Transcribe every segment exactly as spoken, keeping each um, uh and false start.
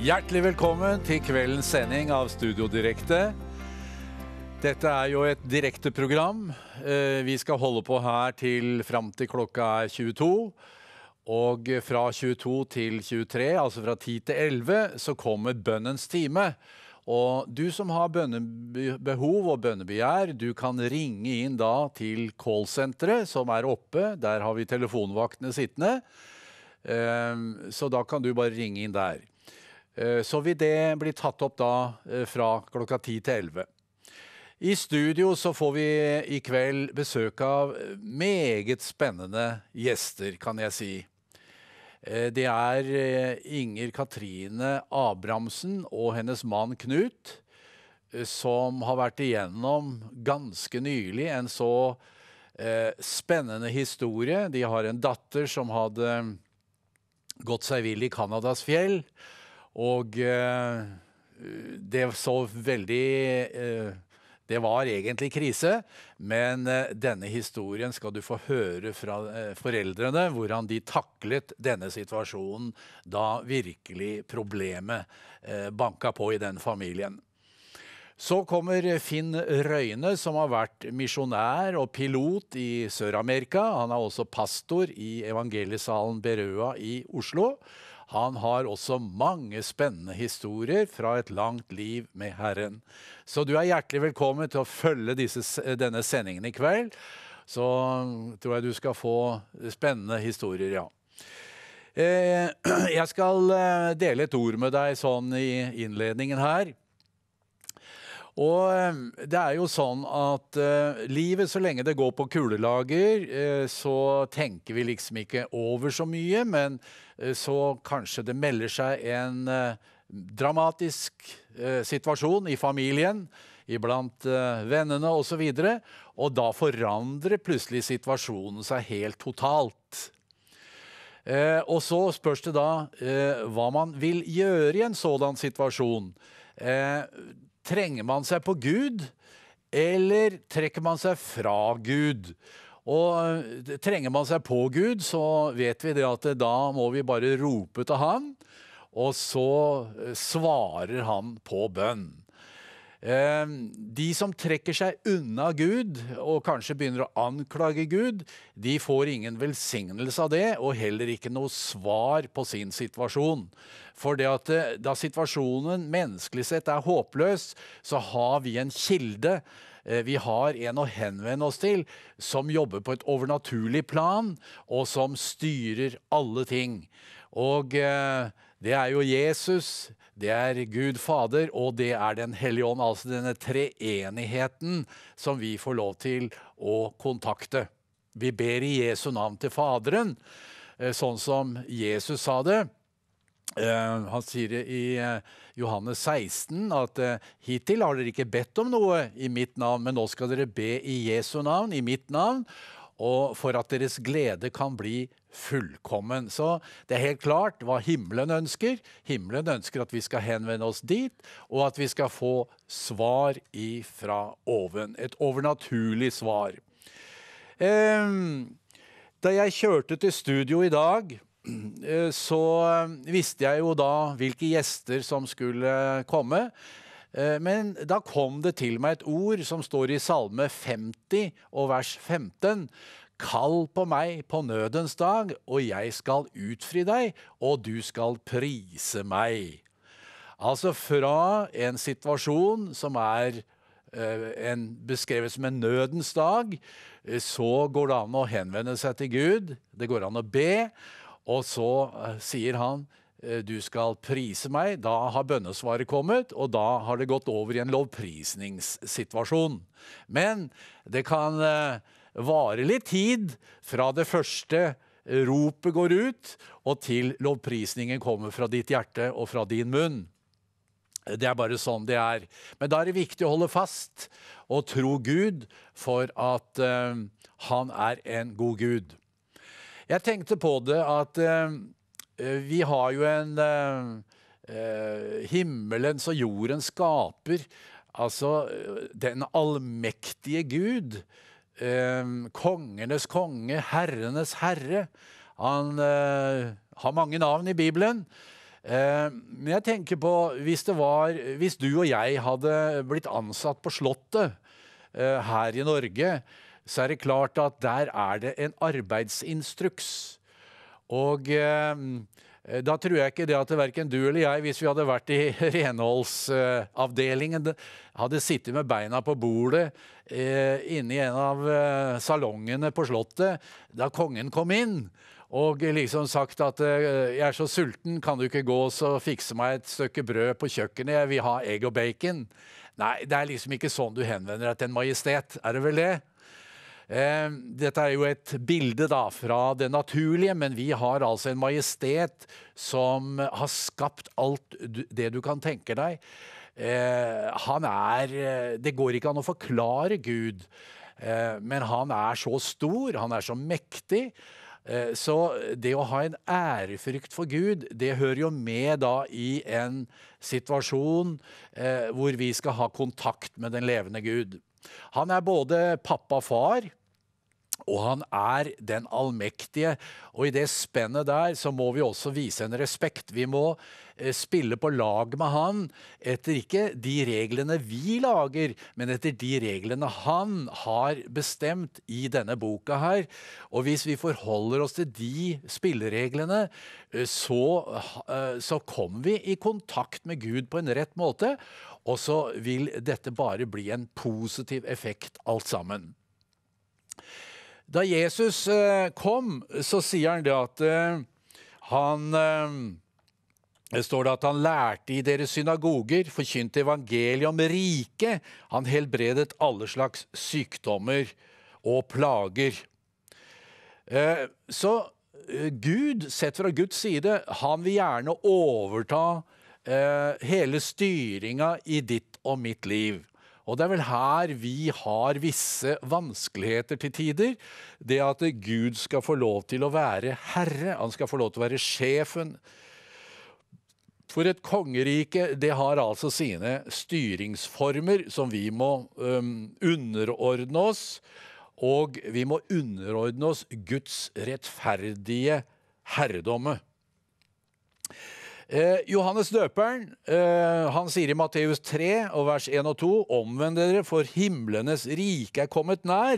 Hjertelig velkommen til kveldens sending av Studio Direkte. Dette er jo et direkte program. Vi skal holde på her til frem til klokka er tjueto. Og fra tjueto til tjuetre, altså fra ti til elleve, så kommer bønnens time. Og du som har bønnebehov og bønnebegjær, du kan ringe inn da til callsenteret som er oppe. Der har vi telefonvaktene sittende. Så da kan du bare ringe inn der. Så vil det bli tatt opp da fra klokka ti til elleve. I studio så får vi i kveld besøk av meget spennende gjester, kan jeg si. Det er Inger Katrine Abrahamsen og hennes mann Knut, som har vært igjennom ganske nylig en så spennende historie. De har en datter som hadde gått seg vill i Kanadas fjell, og eh, det så veldig, eh, det var egentlig krise, men eh, denne historien skal du få høre fra eh, foreldrene, hvordan de taklet denne situasjonen da virkelig problemet eh, banka på i den familien. Så kommer Finn Røyne, som har vært misjonær og pilot i Sør-Amerika. Han er også pastor i Evangeliesalen Berøa i Oslo. Han har også mange spennende historier fra et langt liv med Herren. Så du er hjertelig velkommen til å følge disse, denne sendingen i kveld. Så tror jeg du skal få spennende historier, ja. Jeg skal dele et ord med deg sånn i innledningen her. Og det er jo sånn at uh, livet, så lenge det går på kulelager, uh, så tenker vi liksom ikke over så mye, men uh, så kanskje det melder seg en uh, dramatisk uh, situasjon i familien, iblant uh, vennene og så videre, og da forandrer plutselig situasjonen seg helt totalt. Uh, og så spørs det da uh, hva man vil gjøre i en sådan situasjon. Uh, Trenger man seg på Gud, eller trekker man seg fra Gud? Og trenger man seg på Gud, så vet vi det at da må vi bare rope til han, og så svarer han på bønn. De som trekker seg unna Gud, og kanskje begynner å anklage Gud, de får ingen velsignelse av det, og heller ikke noe svar på sin situasjon. For det at da situasjonen menneskelig sett er håpløs, så har vi en kilde, vi har en å henvende oss til, som jobber på et overnaturlig plan, og som styrer alle ting. Og det er jo Jesus, det er Gud Fader, og det er den Hellige Ånd, altså denne treenigheten som vi får lov til å kontakte. Vi ber i Jesu navn til Faderen, sånn som Jesus sa det. Han sier det i Johannes seksten at hittil har dere ikke bedt om noe i mitt navn, men nå skal dere be i Jesu navn, i mitt navn, og for at deres glede kan bli fullkommen. Så det er helt klart hva himmelen ønsker. Himmelen ønsker at vi skal henvende oss dit, og at vi skal få svar ifra oven. Et overnaturlig svar. Da jeg kjørte til studio i dag, så visste jeg jo da hvilke gjester som skulle komme. Men da kom det til meg et ord som står i Salme femti og vers femten. Kall på meg på nødens dag, og jeg skal utfri deg, og du skal prise meg. Altså fra en situasjon som er eh, en, beskrevet som en nødens dag, så går det an å henvende seg til Gud, det går an å be, og så eh, sier han, du skal prise meg, da har bønnesvaret kommet, og da har det gått over i en lovprisningssituasjon. Men det kan eh, vare litt tid fra det første ropet går ut, og til lovprisningen kommer fra ditt hjerte og fra din munn. Det er bare sånn det er. Men da er det viktig å holde fast og tro Gud for at eh, han er en god Gud. Jeg tenkte på det at eh, vi har jo en eh, himmelens og jordens skaper, altså den allmektige Gud, eh, kongenes konge, herrenes herre. Han eh, har mange navn i Bibelen, Eh, Men jeg tenker på, hvis det var, hvis du og jeg hadde blitt ansatt på Slottet eh, her i Norge, så er det klart at der er det en arbeidsinstruks. Og eh, da tror jeg ikke det at hverken du eller jeg, hvis vi hadde vært i renholdsavdelingen, hadde sittet med beina på bordet eh, inne i en av eh, salongene på Slottet da kongen kom inn, og liksom sagt at eh, jeg er så sulten, kan du ikke gå og fikse meg et stykke brød på kjøkkenet, jeg vil ha egg og bacon. Nei, det er liksom ikke sånn du henvender deg til en majestet, er det vel det? Eh, dette er jo et bilde da fra det naturlige, men vi har altså en majestet som har skapt alt det du kan tenke deg. Eh, han er, det går ikke an å forklare Gud, eh, men han er så stor, han er så mektig. Eh, så det å ha en ærefrykt for Gud, det hører jo med da i en situasjon eh, hvor vi skal ha kontakt med den levende Gud. Han er både pappa og far, og han er den allmektige, og i det spennet der så må vi også vise en respekt. Vi må eh, spille på lag med han etter ikke de reglene vi lager, men etter de reglene han har bestemt i denne boka her. Og hvis vi forholder oss til de spillereglene, eh, så, eh, så kommer vi i kontakt med Gud på en rett måte, og så vil dette bare bli en positiv effekt alt sammen. Da Jesus eh, kom, så sier han det at eh, han eh, det står det at han lærte i deres synagoger, forkynte evangeliet om riket, han helbredet alle slags sykdommer og plager. Eh, så eh, Gud, sett fra Guds side, han vil gjerne overta eh, hele styringa i ditt og mitt liv. Og det er vel her vi har visse vanskeligheter til tider. Det at Gud skal få lov til å være herre, han skal få lov til å være sjefen. For et kongerike, det har altså sine styringsformer som vi må um, underordne oss, og vi må underordne oss Guds rettferdige herredomme. Eh, Johannes døperen, eh, han sier i Matteus tre, og vers en og to, omvend dere, for himlenes rike er kommet nær.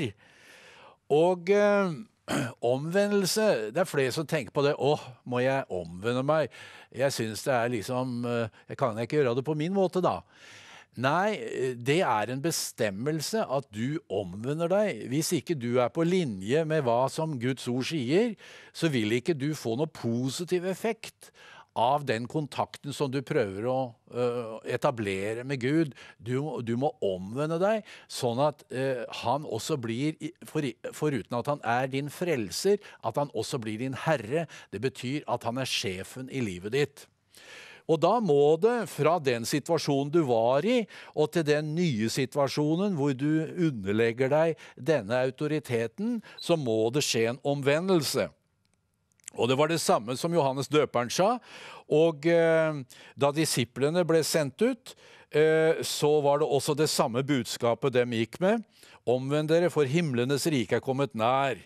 Og eh, omvendelse, det er flere som tenker på det, åh, må jeg omvende meg? Jeg synes det er liksom, eh, jeg kan ikke gjøre det på min måte da. Nei, det er en bestemmelse at du omvender deg. Hvis ikke du er på linje med hva som Guds ord sier, så vil ikke du få noe positiv effekt av den kontakten som du prøver å uh, etablere med Gud. Du, du må omvende deg, sånn at uh, han også blir, for, foruten at han er din frelser, at han også blir din herre. Det betyr at han er sjefen i livet ditt. Og da må det fra den situasjonen du var i, og til den nye situasjonen hvor du underlegger deg denne autoriteten, så må det skje en omvendelse. Og det var det samme som Johannes døperen sa, og eh, da disiplene ble sendt ut, eh, så var det også det samme budskapet dem gikk med. Omvend dere, for himlenes rike er kommet nær.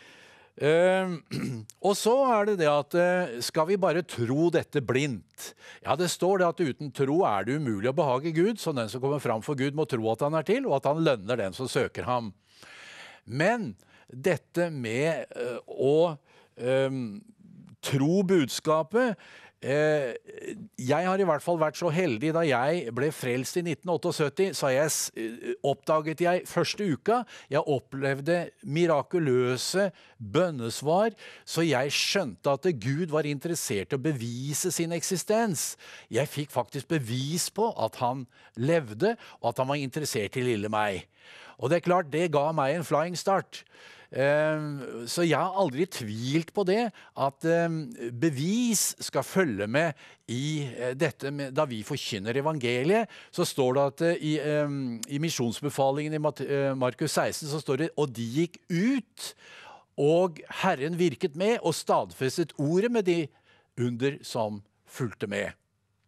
Eh, og så er det det at eh, skal vi bare tro dette blindt? Ja, det står det at uten tro er det umulig å behage Gud, så den som kommer fram for Gud må tro at han er til, og at han lønner den som søker ham. Men dette med eh, å Um, tro budskapet. Uh, jeg har i hvert fall vært så heldig da jeg ble frelst i nitten syttiåtte, så jeg, uh, oppdaget jeg første uka, jeg opplevde mirakuløse bønnesvar, så jeg skjønte at Gud var interessert i å bevise sin eksistens. Jeg fikk faktisk bevis på at han levde, og at han var interessert i lille meg. Og det er klart, det ga meg en flying start. Så jeg har aldri tvilt på det, at bevis skal følge med i dette. Da vi forkynner evangeliet, så står det at i, i misjonsbefalingen i Markus seksten, så står det, og de gikk ut, og Herren virket med, og stadfestet ordet med de under som fulgte med.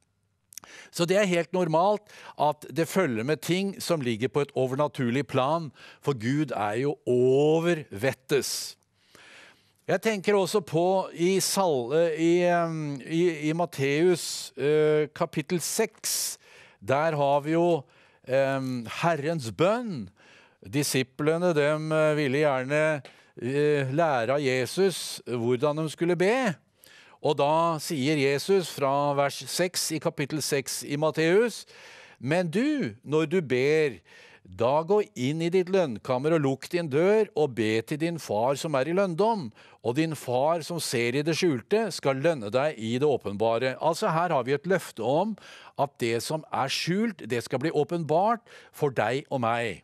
Så det er helt normalt at det følger med ting som ligger på et overnaturlig plan, for Gud er jo over vettes. Jeg tenker også på i, Sal, i, i, i Matteus eh, kapittel seks. Der har vi jo eh, Herrens bønn. Disiplene dem ville gjerne eh, lære av Jesus hvordan de skulle be. Og da sier Jesus fra vers seks i kapittel seks i Matteus: «Men du, når du ber, da gå inn i ditt lønnkammer og lukk din dør, og be til din far som er i lønndom, og din far som ser i det skjulte, skal lønne deg i det åpenbare.» Altså her har vi et løfte om at det som er skjult, det skal bli åpenbart for deg og meg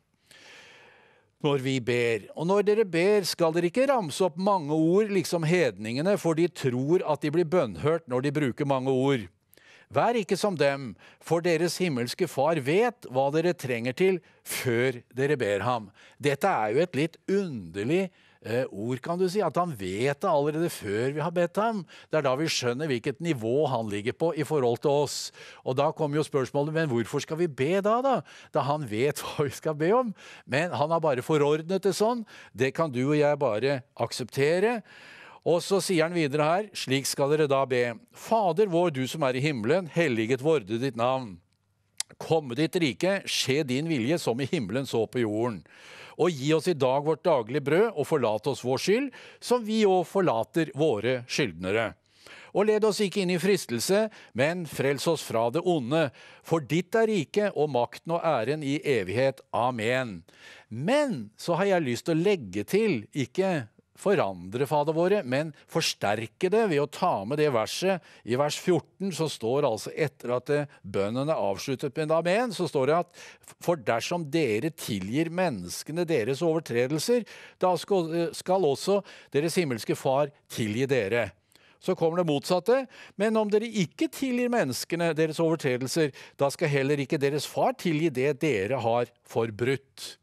når vi ber. Og når dere ber, skal dere ikke ramse opp mange ord, liksom hedningene, for de tror at de blir bønnhørt når de bruker mange ord. Vær ikke som dem, for deres himmelske far vet hva dere trenger til før dere ber ham. Dette er jo et litt underlig eh, ord, kan du si, at han vet det allerede før vi har bedt ham. Det er da vi skjønner hvilket nivå han ligger på i forhold til oss. Og da kommer jo spørsmålet, men hvorfor skal vi be da, da? Da han vet hva vi skal be om. Men han har bare forordnet det sånn. Det kan du og jeg bare akseptere. Og så sier han videre her: «Slik skal dere da be. Fader vår, du som er i himmelen, helliget vorde ditt navn. Komme ditt rike, skje din vilje som i himmelen så på jorden. Og gi oss i dag vårt daglige brød, og forlat oss vår skyld, som vi også forlater våre skyldnere. Og led oss ikke inn i fristelse, men frels oss fra det onde. For ditt er riket og makten og æren i evighet. Amen.» Men så har jeg lyst til å legge til, ikke forandre, Fader våre, men forsterke det ved å ta med det verset i vers fjorten, som står altså etter at bønnen er avsluttet med amen, så står det at «For dersom dere tilgir menneskene deres overtredelser, da skal, skal også deres himmelske far tilgi dere.» Så kommer det motsatte: «Men om dere ikke tilgir menneskene deres overtredelser, da skal heller ikke deres far tilgi det dere har forbrutt.»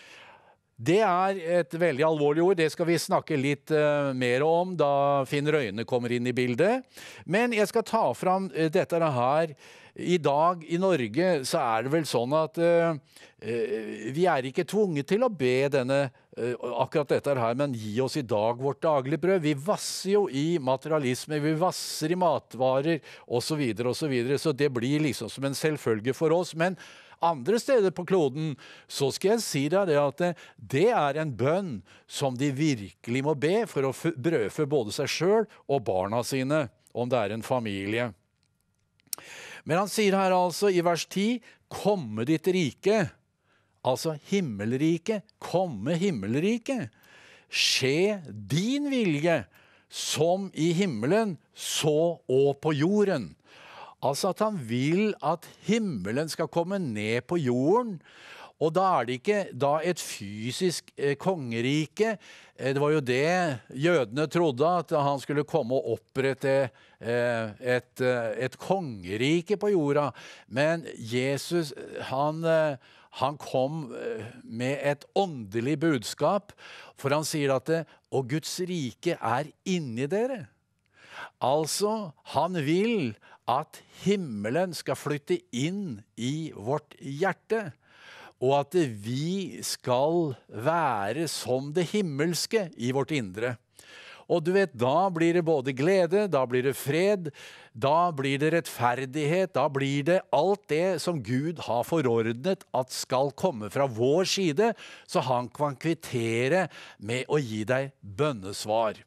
Det er et veldig alvorlig ord. Det skal vi snakke litt uh, mer om da Finn Røyne kommer inn i bildet. Men jeg skal ta fram uh, dette her. I dag i Norge så er det vel sånn at uh, uh, vi er ikke tvunget til å be denne, uh, akkurat dette her, men gi oss i dag vårt daglige brød. Vi vasser jo i materialisme, vi vasser i matvarer og så videre og så videre, så det blir liksom som en selvfølge for oss. Men andre steder på kloden, så skal jeg si deg det at det er en bønn som de virkelig må be for å brødfø både seg selv og barna sine, om det er en familie. Men han sier her altså i vers ti: «Komme ditt rike», altså himmelrike, komme himmelrike. «Skje din vilje, som i himmelen, så og på jorden.» Altså at han vil at himmelen skal komme ned på jorden. Og da er det ikke da et fysisk eh, kongerike. Eh, det var jo det jødene trodde, at han skulle komme og opprette eh, et, et kongerike på jorda. Men Jesus, han, han kom med et åndelig budskap, for han sier at det, «Og Guds rike er inni dere». Altså, han vil at himmelen skal flytte inn i vårt hjerte, og at vi skal være som det himmelske i vårt indre. Og du vet, da blir det både glede, da blir det fred, da blir det rettferdighet, da blir det alt det som Gud har forordnet at skal komme fra vår side, så han kan kvittere med å gi deg bønnesvar.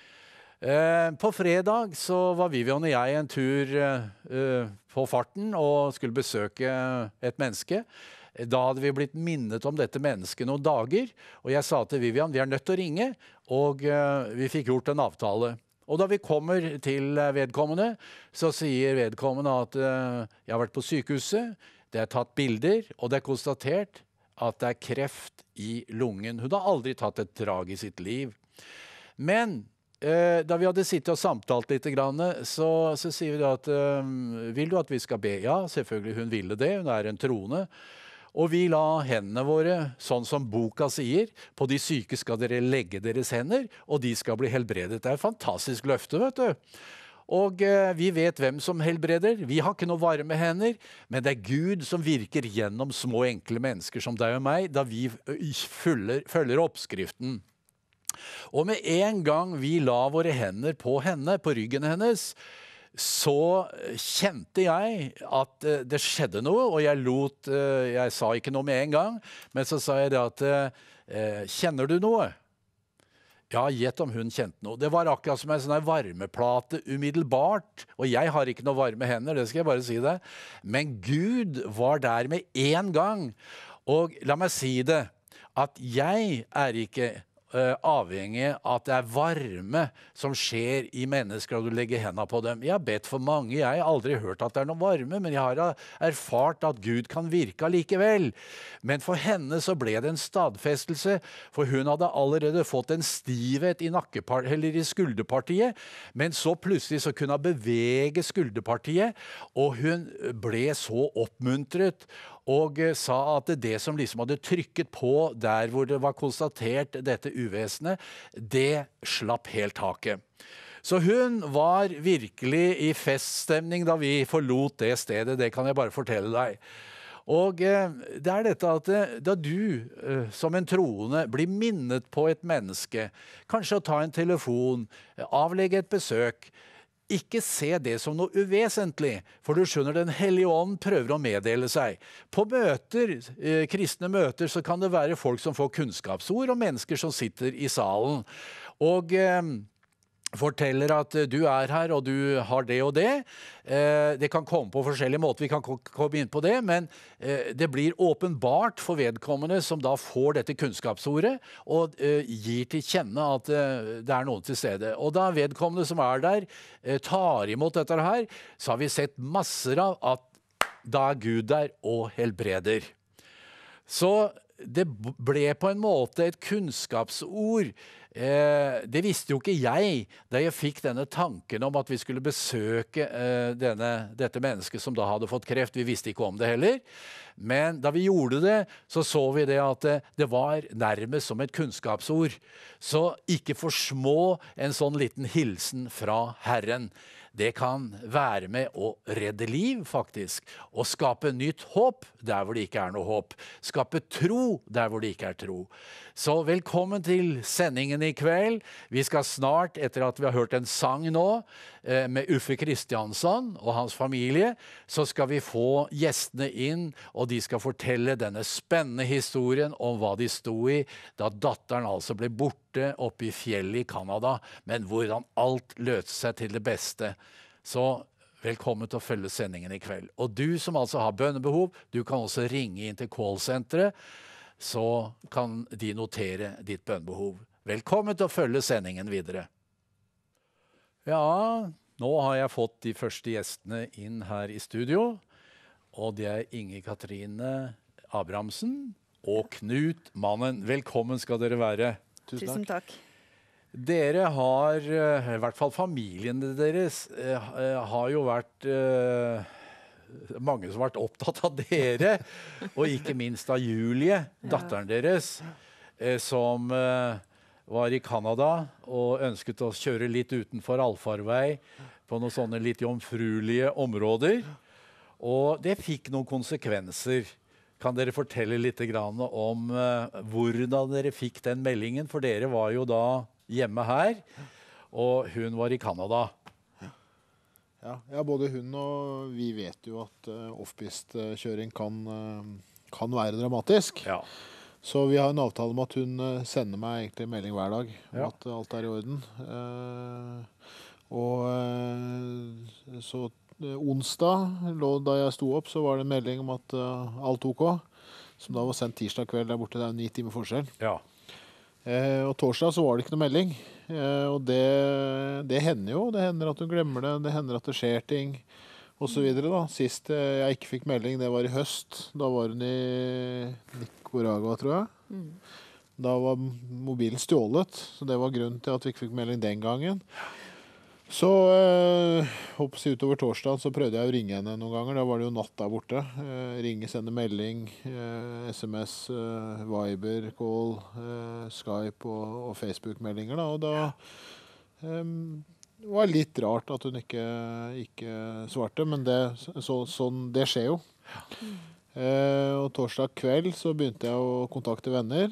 Eh, på fredag så var Vivian og jeg en tur eh, på farten og skulle besøke et menneske. Da hadde vi blitt minnet om dette mennesket noen dager, og jeg sa til Vivian, vi er nødt til å ringe, og eh, vi fikk gjort en avtale. Og da vi kommer til vedkommende, så sier vedkommende at eh, jeg har vært på sykehuset, det er tatt bilder, og det er konstatert at det er kreft i lungen. Hun har aldri tatt et drag i sitt liv. Men Eh, da vi hadde sittet og samtalt litt, så, så sier vi da at eh, vil du at vi skal be? Ja, selvfølgelig hun ville det, hun er en troende. Og vi la hendene våre, sånn som boka sier, på de syke skal dere legge deres hender, og de skal bli helbredet. Det er et fantastisk løfte, vet du. Og eh, vi vet hvem som helbreder. Vi har ikke noe varme hender, men det er Gud som virker gjennom små enkle mennesker som deg og meg, da vi følger, følger oppskriften. Og med en gang vi la våre hender på henne, på ryggen hennes, så kjente jeg at uh, det skjedde noe, og jeg lot, uh, jeg sa ikke noe med en gang, men så sa jeg det at, uh, kjenner du noe? Ja, gjett om hun kjente noe. Det var akkurat som en sånn varmeplate umiddelbart, og jeg har ikke noe varme hender, det skal jeg bare si det. Men Gud var der med en gang, og la meg si det, at jeg er ikke Uh, avhengig av at det er varme som skjer i mennesker og du legger hendene på dem. Jeg har bedt for mange, jeg har aldri hørt at det er noe varme, men jeg har erfart at Gud kan virke likevel. Men for henne så ble det en stadfestelse, for hun hadde allerede fått en stivhet i, eller i skulderpartiet, men så plutselig så kunne hun bevege skulderpartiet, og hun ble så oppmuntret, og sa at det som liksom hadde trykket på der hvor det var konstatert dette uvesenet, det slapp helt taket. Så hun var virkelig i feststemning da vi forlot det stedet, det kan jeg bare fortelle deg. Og eh, det er dette at eh, da du eh, som en troende blir minnet på et menneske, kanskje å ta en telefon, avlegge et besøk, ikke se det som noe uvesentlig, for du skjønner Den hellige ånd prøver å meddele seg. På møter, eh, kristne møter, så kan det være folk som får kunnskapsord, og mennesker som sitter i salen. Og eh, forteller at du er her, og du har det og det. Eh, det kan komme på forskjellige måter, vi kan komme inn på det, men eh, det blir åpenbart for vedkommende som da får dette kunnskapsordet, og eh, gir til kjenne at eh, det er noen til stede. Og da vedkommende som er der, eh, tar imot dette her, så har vi sett masser av at da er Gud der og helbreder. Så det ble på en måte et kunnskapsord. Eh, det visste jo ikke jeg da jeg fikk denne tanken om at vi skulle besøke eh, denne, dette mennesket som da hadde fått kreft. Vi visste ikke om det heller. Men da vi gjorde det, så så vi det at det, det var nærmest som et kunnskapsord. Så ikke for små en sånn liten hilsen fra Herren. Det kan være med å redde liv, faktisk. Og skape nytt håp der hvor det ikke er noe håp. Skape tro der hvor det ikke er tro. Så velkommen til sendingen i kveld. Vi skal snart, etter at vi har hørt en sang nå, med Uffe Kristiansson og hans familie, så skal vi få gjestene inn, og de skal fortelle denne spennende historien om hva de sto i da datteren altså ble borte oppe i fjellet i Kanada, men hvordan alt løste seg til det beste. Så velkommen til å følge sendingen i kveld. Og du som altså har bønnebehov, du kan også ringe inn til callsenteret, så kan de notere ditt bønnebehov. Velkommen til å følge sendingen videre. Ja, nå har jeg fått de første gjestene inn her i studio, og det er Inger Katrine Abrahamsen og Knut Mannen. Velkommen skal dere være. Tusen takk. Tusen takk. Dere har, i hvert fall familien deres, har jo vært mange som har vært opptatt av dere, og ikke minst av Julie, datteren deres, som var i Kanada og ønsket å kjøre litt utenfor allfarvei på noen sånne litt jomfruelige områder. Og det fikk noen konsekvenser. Kan dere fortelle litt grann om uh, hvordan dere fikk den meldingen? For dere var jo da hjemme her, og hun var i Kanada. Ja, ja, både hun og vi vet jo at uh, off-pist-kjøring kan, uh, kan være dramatisk. Ja. Så vi har en avtale om at hun uh, sender meg egentlig melding hver dag om Ja. at uh, alt er i orden. Uh, og uh, så uh, onsdag, lå, da jeg sto opp, så var det en melding om at uh, alt ok, som da var sendt tirsdag kveld der borte. Det er jo ni timer forskjell. Ja. Eh, og torsdag så var det ikke noe melding. Eh, og det, det hender jo. Det hender at du glemmer det. Det hender at det skjer ting, og så videre da. Sist eh, jeg ikke fikk melding, det var i høst. Da var hun i Nicaragua, tror jeg. Mm. Da var mobilen stjålet, så det var grunnen til at vi ikke fikk melding den gangen. Så eh, hoppes utover torsdag, så prøvde jeg å ringe henne noen ganger. Da var det jo natt der borte. Eh, ringe, sende melding, eh, sms, eh, Viber, call, eh, Skype og, og Facebook-meldinger. Da. Og da eh, var det litt rart at hun ikke, ikke svarte, men det, så, sånn, det skjer jo. Eh, og torsdag kveld så begynte jeg å kontakte venner.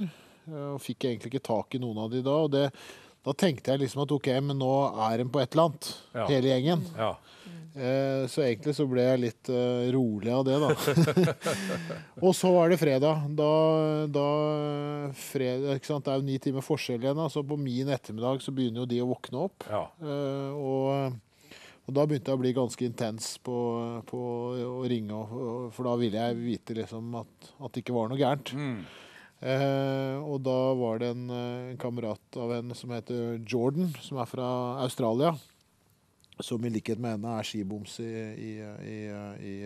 eh, og fikk egentlig ikke tak i noen av de da. Og det, da tenkte jeg liksom at ok, men nå er de på et eller annet, Ja. hele gjengen. Ja. Eh, så egentlig så ble jeg litt eh, rolig av det, da. Og så var det fredag. Da, da fredag, ikke sant? Det er jo ni timer forskjell igjen. Da. Så på min ettermiddag så begynner jo de å våkne opp. Ja. Eh, og... Og da begynte jeg å bli ganske intens på, på å ringe, og, for da ville jeg vite liksom at, at det ikke var noe gærent. Mm. Eh, og da var det en, en kamerat av henne som heter Jordan, som er fra Australia, som i likhet med henne er skiboms i, i, i, i,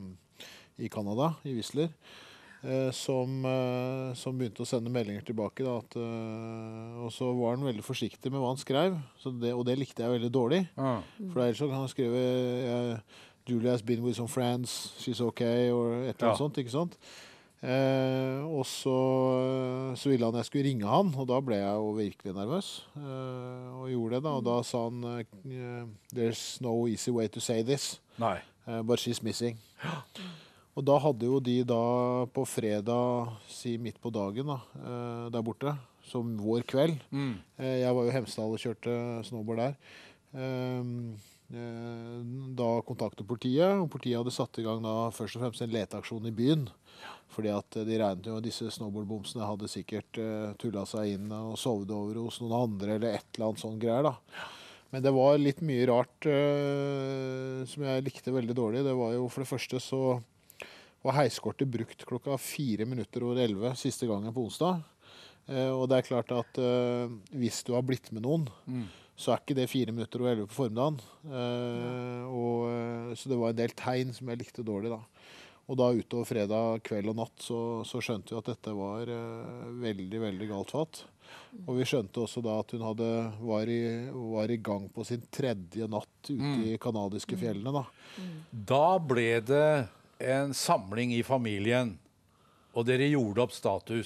i Canada, i Whistler. Eh, som, eh, som begynte å sende meldinger tilbake. Da, at, eh, og så var han veldig forsiktig med hva han skrev, så det, og det likte jeg veldig dårlig. Ah. For ellers så kan han skrive eh, Julia has been with some friends, she's okay, og et eller annet Ja. sånt, ikke sant? Eh, og så, så ville han jeg skulle ringe han, og da ble jeg jo virkelig nervøs. Eh, og gjorde det da, og da sa han eh, there's no easy way to say this, Nei. eh, but she's missing. Og da hadde jo de da på fredag, si midt på dagen da, eh, der borte, som vår kveld. Mm. Eh, jeg var jo i Hemsedal og kjørte snowboard der. Eh, eh, da kontaktet politiet, og politiet hadde satt i gang da først og fremst en leteaksjon i byen. Fordi at de regnet jo disse snowboardbomsene hadde sikkert eh, tullet seg inn og sovet over hos noen andre, eller et eller annet sånn greier da. Men det var litt mye rart eh, som jeg likte veldig dårlig. Det var jo for det første så var heiskortet brukt klokka fire minutter over elleve siste gangen på onsdag. Eh, og det er klart at eh, hvis du har blitt med noen, Mm. så er ikke det fire minutter over elleve på formiddagen. Eh, og, eh, så det var en del tegn som jeg likte dårlig da. Og da utover fredag kveld og natt så, så skjønte vi at dette var eh, veldig, veldig galt fatt. Og vi skjønte også da at hun hadde, var, i, var i gang på sin tredje natt ute Mm. i kanadiske fjellene da. Da ble det en samling i familien, og dere gjorde opp status.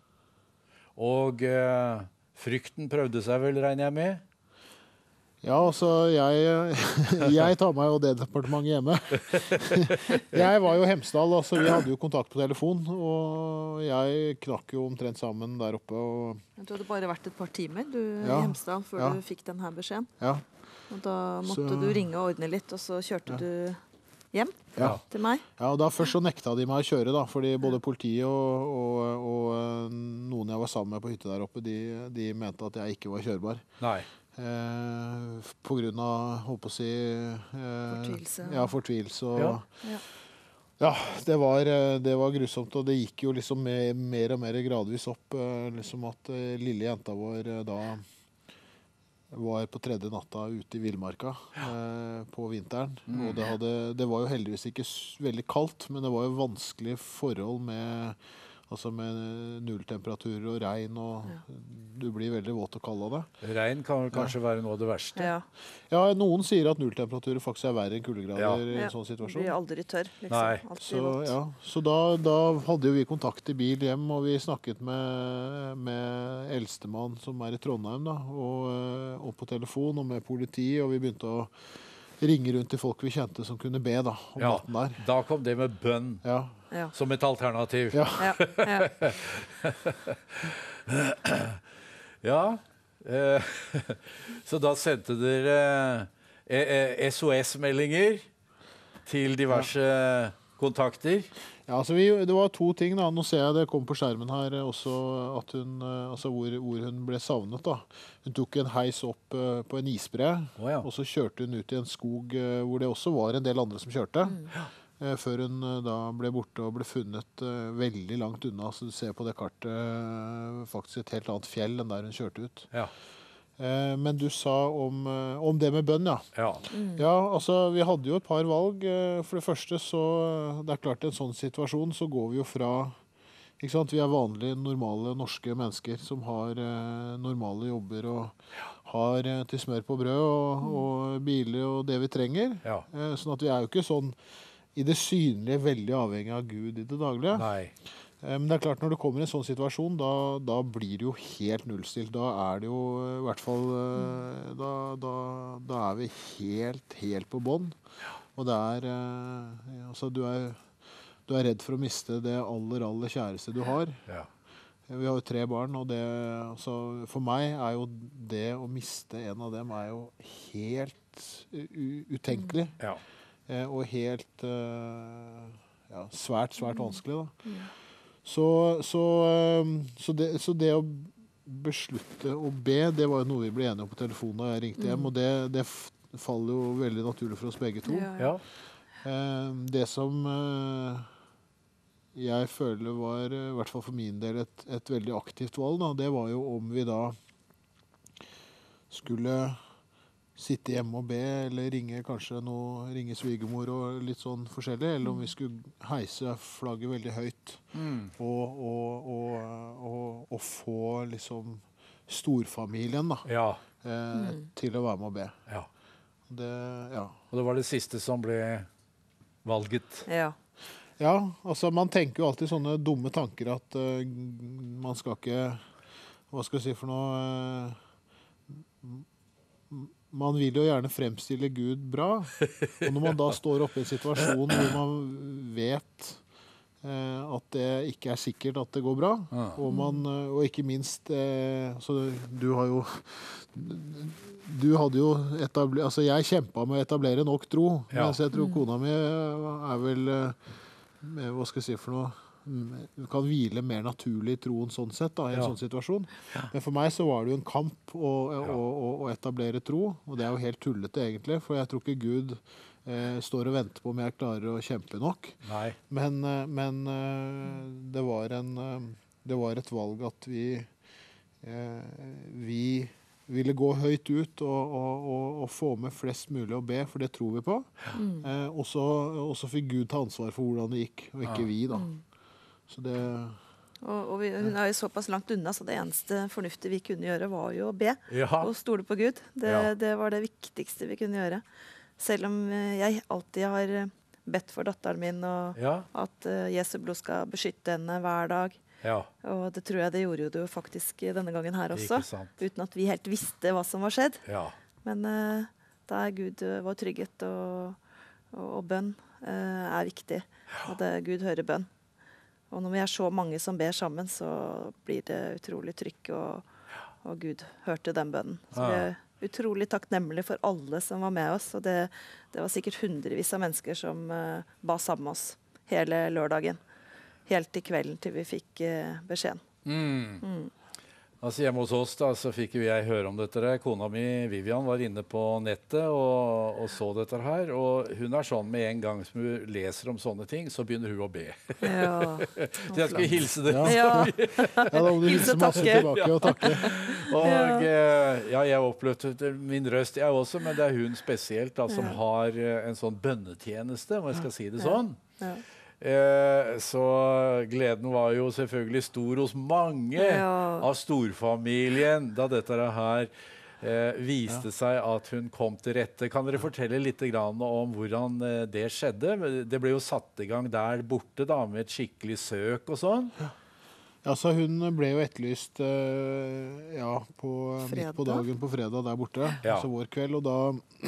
Og eh, frykten prøvde seg vel, regner jeg med? Ja, altså, jeg, jeg tar meg jo det departementet hjemme. Jeg var jo i Hemsedal, altså vi hadde jo kontakt på telefon, og jeg knakk jo omtrent sammen der oppe. Og, Du hadde bare vært et par timer du, Ja, i Hemsedal før ja. du fikk denne beskjeden. ja, Og da måtte Så- du ringe og ordne litt, og så kjørte Ja. du hjem ja. til meg. Ja, og da først så nekta de meg å kjøre da, fordi både politiet og, og, og eh, noen jeg var sammen med på hytte der oppe, de, de mente at jeg ikke var kjørbar. Nei. Eh, på grunn av, håper å si, eh, Fortvilelse. Ja, fortvilelse. Og, Ja. Ja. Ja, det var, eh, det var grusomt, og det gikk jo liksom mer, mer og mer gradvis opp, eh, liksom at eh, lille jenta vår eh, da var på tredje natta ute i villmarka eh, på vinteren. Mm. Og det, hadde, det var jo heldigvis ikke s- veldig kaldt, men det var jo vanskelige forhold med, altså med nulltemperaturer og regn, og Ja. du blir veldig våt og kald av det. Regn kan vel kanskje være noe av det verste. Ja. Ja, noen sier at nulltemperaturer faktisk er verre enn kuldegrader Ja. i Ja. en sånn Du situasjon. blir aldri tørr, liksom. Nei. Alltid Så, våt. ja, så da, da hadde jo vi kontakt i bil hjem, og vi snakket med, med eldstemann som er i Trondheim, da, og, eh, og på telefon, og med politi, og vi begynte å ringe rundt til folk vi kjente som kunne be da, om Ja. natten der. Da kom det med bønn Ja, Ja. som et alternativ. ja, Ja. Ja. Ja, eh, så da sendte dere eh, eh, S O S-meldinger til diverse kontakter. ja altså vi, det var to ting da, nå ser jeg det kom på skjermen her eh, også, at hun, eh, altså hvor, hvor hun ble savnet da. Hun tok en heis opp eh, på en isbre, Å ja. og så kjørte hun ut i en skog eh, hvor det også var en del andre som kjørte. Mm. Eh, før hun eh, da ble borte og ble funnet eh, veldig langt unna. Så du ser på det kartet eh, faktisk et helt annet fjell enn der hun kjørte ut. Ja. Eh, men du sa om, eh, om det med bønn, ja. ja. Mm. Ja, altså vi hadde jo et par valg. Eh, for det første så, det er klart i en sånn situasjon så går vi jo fra, ikke sant, vi er vanlige, normale norske mennesker som har eh, normale jobber og har eh, til smør på brød og, og biler og det vi trenger. ja. Eh, sånn at vi er jo ikke sånn i det synlige veldig avhengig av Gud i det daglige. Nei. Eh, Men det er klart når det kommer i en sånn situasjon, da, da blir det jo helt nullstilt. Da er det jo eh, i hvert fall eh, da, da, da er vi helt, helt på bånn. Og det er eh, Altså, du er, du er redd for å miste det aller, aller kjæreste du har. Ja. Vi har jo tre barn, og det, altså, for meg er jo det å miste en av dem er jo helt u utenkelig. Ja. Eh, og helt eh, ja, svært, svært vanskelig. Da. Mm. Så, så, eh, så, det, så det å beslutte å be, det var jo noe vi ble enige om på telefonen da jeg ringte hjem, Mm. og det, det f- faller jo veldig naturlig for oss begge to. Ja, Ja. Eh, det som eh, jeg føler var, eh, i hvert fall for min del, et, et veldig aktivt valg, da, det var jo om vi da skulle sitte hjemme og be, eller ringe kanskje noe, ringe svigermor og litt sånn forskjellig, eller om vi skulle heise flagget veldig høyt Mm. og, og, og, og, og få liksom storfamilien da, Ja. eh, Mm. til å være med og be. Ja. Det, ja. Og det var det siste som ble valget. Ja. Ja, altså man tenker jo alltid sånne dumme tanker at eh, man skal ikke, hva skal jeg si for noe, eh, m- man vil jo gjerne fremstille Gud bra, og når man da står oppe i en situasjon hvor man vet eh, at det ikke er sikkert at det går bra, Ja. og, man, eh, og ikke minst, eh, så du har jo, du hadde jo etablert, altså jeg kjempet med å etablere nok tro, Ja. mens jeg tror kona mi er vel, eh, hva skal jeg si for noe, mm, du kan hvile mer naturlig i troen sånn sett da, i en Ja. sånn situasjon. Men for meg så var det jo en kamp å, å, å, å etablere tro, og det er jo helt tullete egentlig, for jeg tror ikke Gud eh, står og venter på om jeg klarer å kjempe nok. Nei. Men, eh, men eh, det, var en, eh, det var et valg at vi, eh, vi ville gå høyt ut og, og, og, og få med flest mulig å be, for det tror vi på. Mm. Eh, og, så, og så fikk Gud ta ansvar for hvordan det gikk, og ikke Ja. vi da. Mm. Så det, Og, og vi, hun er jo såpass langt unna, så det eneste fornuftige vi kunne gjøre, var jo å be Ja. og stole på Gud. Det, Ja. det var det viktigste vi kunne gjøre. Selv om eh, jeg alltid har eh, bedt for datteren min, og Ja. at eh, Jesu blod skal beskytte henne hver dag. Ja. Og det tror jeg det gjorde jo det jo faktisk denne gangen her også. Ikke sant. Uten at vi helt visste hva som var skjedd. Ja. Men eh, da er Gud eh, vår trygghet, og, og, og bønn eh, er viktig. Og det, Gud hører bønn. Og når vi er så mange som ber sammen, så blir det utrolig trykk, og, og Gud hørte den bønnen. Så vi Ja. er utrolig takknemlige for alle som var med oss. Og det, det var sikkert hundrevis av mennesker som eh, ba sammen med oss hele lørdagen. Helt til kvelden til vi fikk eh, beskjeden. Mm. Mm. Altså Hjemme hos oss da, så fikk jo jeg høre om dette. Der. Kona mi Vivian var inne på nettet og, og så dette her. Og hun er sånn med en gang som hun leser om sånne ting, så begynner hun å be. Ja. Så jeg skulle hilse dere. Ja. Ja. ja, da må du Hilse hilse og masse takke. tilbake og takke. Og eh, ja, jeg opplevde min røst, jeg også, men det er hun spesielt da, som Ja. har eh, en sånn bønnetjeneste, om jeg skal si det sånn. Ja. Eh, så gleden var jo selvfølgelig stor hos mange Ja. av storfamilien da dette her eh, viste seg at hun kom til rette. Kan dere fortelle litt grann om hvordan eh, det skjedde? Det ble jo satt i gang der borte da, med et skikkelig søk og sånn. Ja, så hun ble jo etterlyst eh, ja, på, midt på Fredag. dagen på fredag der borte, Ja. altså vår kveld, og da,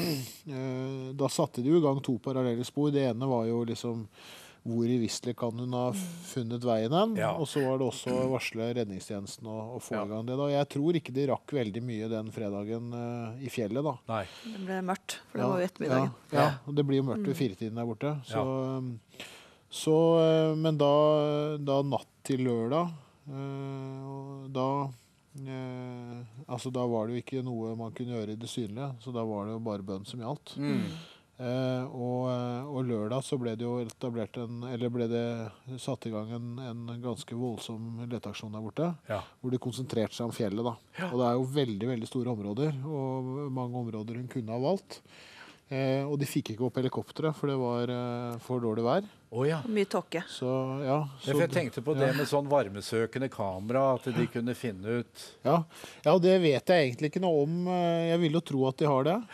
eh, da satte de jo i gang to parallelle spor. Det ene var jo liksom hvor i Vistli kan hun ha funnet veien hen, Ja. og så var det også å varsle redningstjenesten og, og få Ja. i gang det. Da. Jeg tror ikke de rakk veldig mye den fredagen eh, i fjellet da. Nei. Det ble mørkt, for det var jo ettermiddagen. Ja, ja, og det blir jo mørkt ved Mm. firetiden der borte. Så, så, eh, men da, da natt til lørdag, eh, og da, eh, altså da var det jo ikke noe man kunne gjøre i det synlige, så da var det jo bare bønn som gjaldt. Mm. Eh, og, og lørdag så ble det jo etablert en, eller ble det satt i gang en, en ganske voldsom leteaksjon der borte, Ja. hvor de konsentrerte seg om fjellet da. Og det er jo veldig, veldig store områder, og mange områder hun kunne ha valgt. Eh, og de fikk ikke opp helikopteret, for det var eh, for dårlig vær. Å ja. Og mye tåke. Så ja. Ja, Så, for jeg tenkte på det med sånn varmesøkende kamera, at de kunne finne ut ja. ja, det vet jeg egentlig ikke noe om. Eh, Jeg vil jo tro at de har det.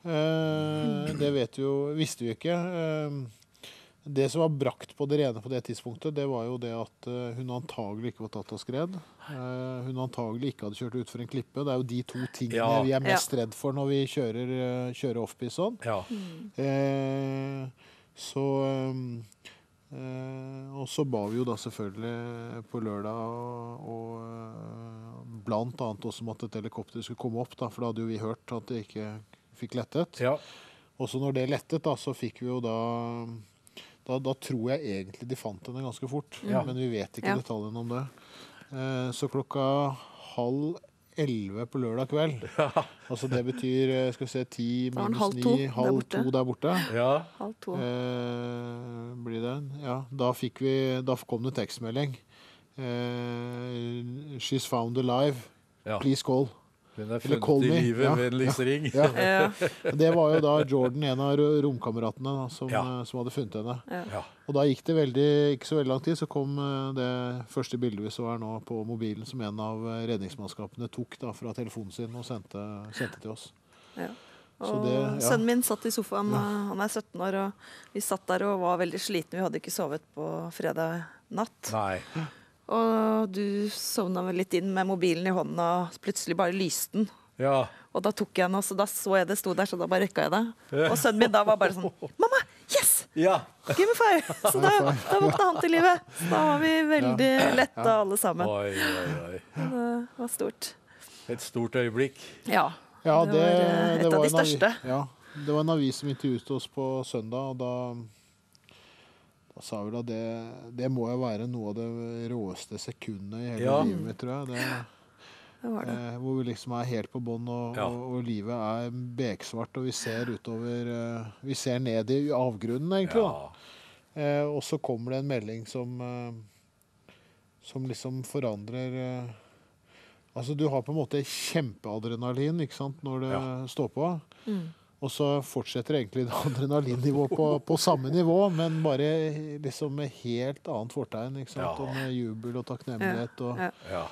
Eh, det vet vi jo, visste vi ikke. Eh, det som var brakt på det rene på det tidspunktet, det var jo det at eh, hun antagelig ikke var tatt av skred. Eh, hun antagelig ikke hadde kjørt ut for en klippe. Det er jo de to tingene Ja. vi er mest redd for når vi kjører, eh, kjører offpist sånn. Ja. Eh, så, eh, Eh, og så ba vi jo da selvfølgelig på lørdag og, og eh, blant annet også om at et helikopter skulle komme opp, da, for da hadde jo vi hørt at det ikke fikk lettet. Ja. Og så når det lettet, da, så fikk vi jo da Da, da tror jeg egentlig de fant henne ganske fort, Ja. men vi vet ikke Ja. detaljene om det. Eh, så klokka halv elleve på lørdag kveld, altså det betyr eh, skal vi se, ti Da var den minus halv to ni, der halv borte. to der borte. Ja. Halv to. Eh, blir det? Ja, da fikk vi, da kom det tekstmelding. Eh, She's found alive. Ja. Please call. Hun er Eller call funnet i me. live, Ja, vennligst ring. Ja. Ja. Det var jo da Jordan, en av ro- romkameratene, da, som, Ja. eh, som hadde funnet henne. Ja. Ja. Og da gikk det veldig, ikke så veldig lang tid, så kom eh, det første bildet vi så her nå på mobilen, som en av eh, redningsmannskapene tok da fra telefonen sin og sendte, sendte til oss. Ja. Så Og det- ja. sønnen min satt i sofaen, og han er sytten år, og vi satt der og var veldig slitne. Vi hadde ikke sovet på fredag natt. Nei. Og du sovna vel litt inn med mobilen i hånda, og plutselig bare lyste den. Ja. Og da tok jeg den, og så da så jeg det sto der, så da bare røkka jeg det. Og sønnen min da var bare sånn Mamma! Yes! Ja. Give me fire! Så da, da våkna han til livet. Så da var vi veldig letta alle sammen. Oi, oi, oi. Det var stort. Et stort øyeblikk. Ja. Ja, Det det, var, eh, det et av var de en avi- største. Ja, det var en avis som intervjuet oss på søndag, og da, da sa vi at det, det må jo være noe av det råeste sekundet i hele Ja. livet mitt, tror jeg. Det, Det var det. eh, hvor vi liksom er helt på bånn, og, Ja. og, og livet er beksvart, og vi ser utover eh, Vi ser ned i avgrunnen, egentlig. Ja. Da. Eh, og så kommer det en melding som eh, som liksom forandrer eh, Altså, du har på en måte kjempeadrenalin, ikke sant, når det Ja. står på. Mm. Og så fortsetter egentlig adrenalinnivået på, på samme nivå, men bare liksom med helt annet fortegn, ikke sant, Ja. og med jubel og takknemlighet og, Ja. Ja.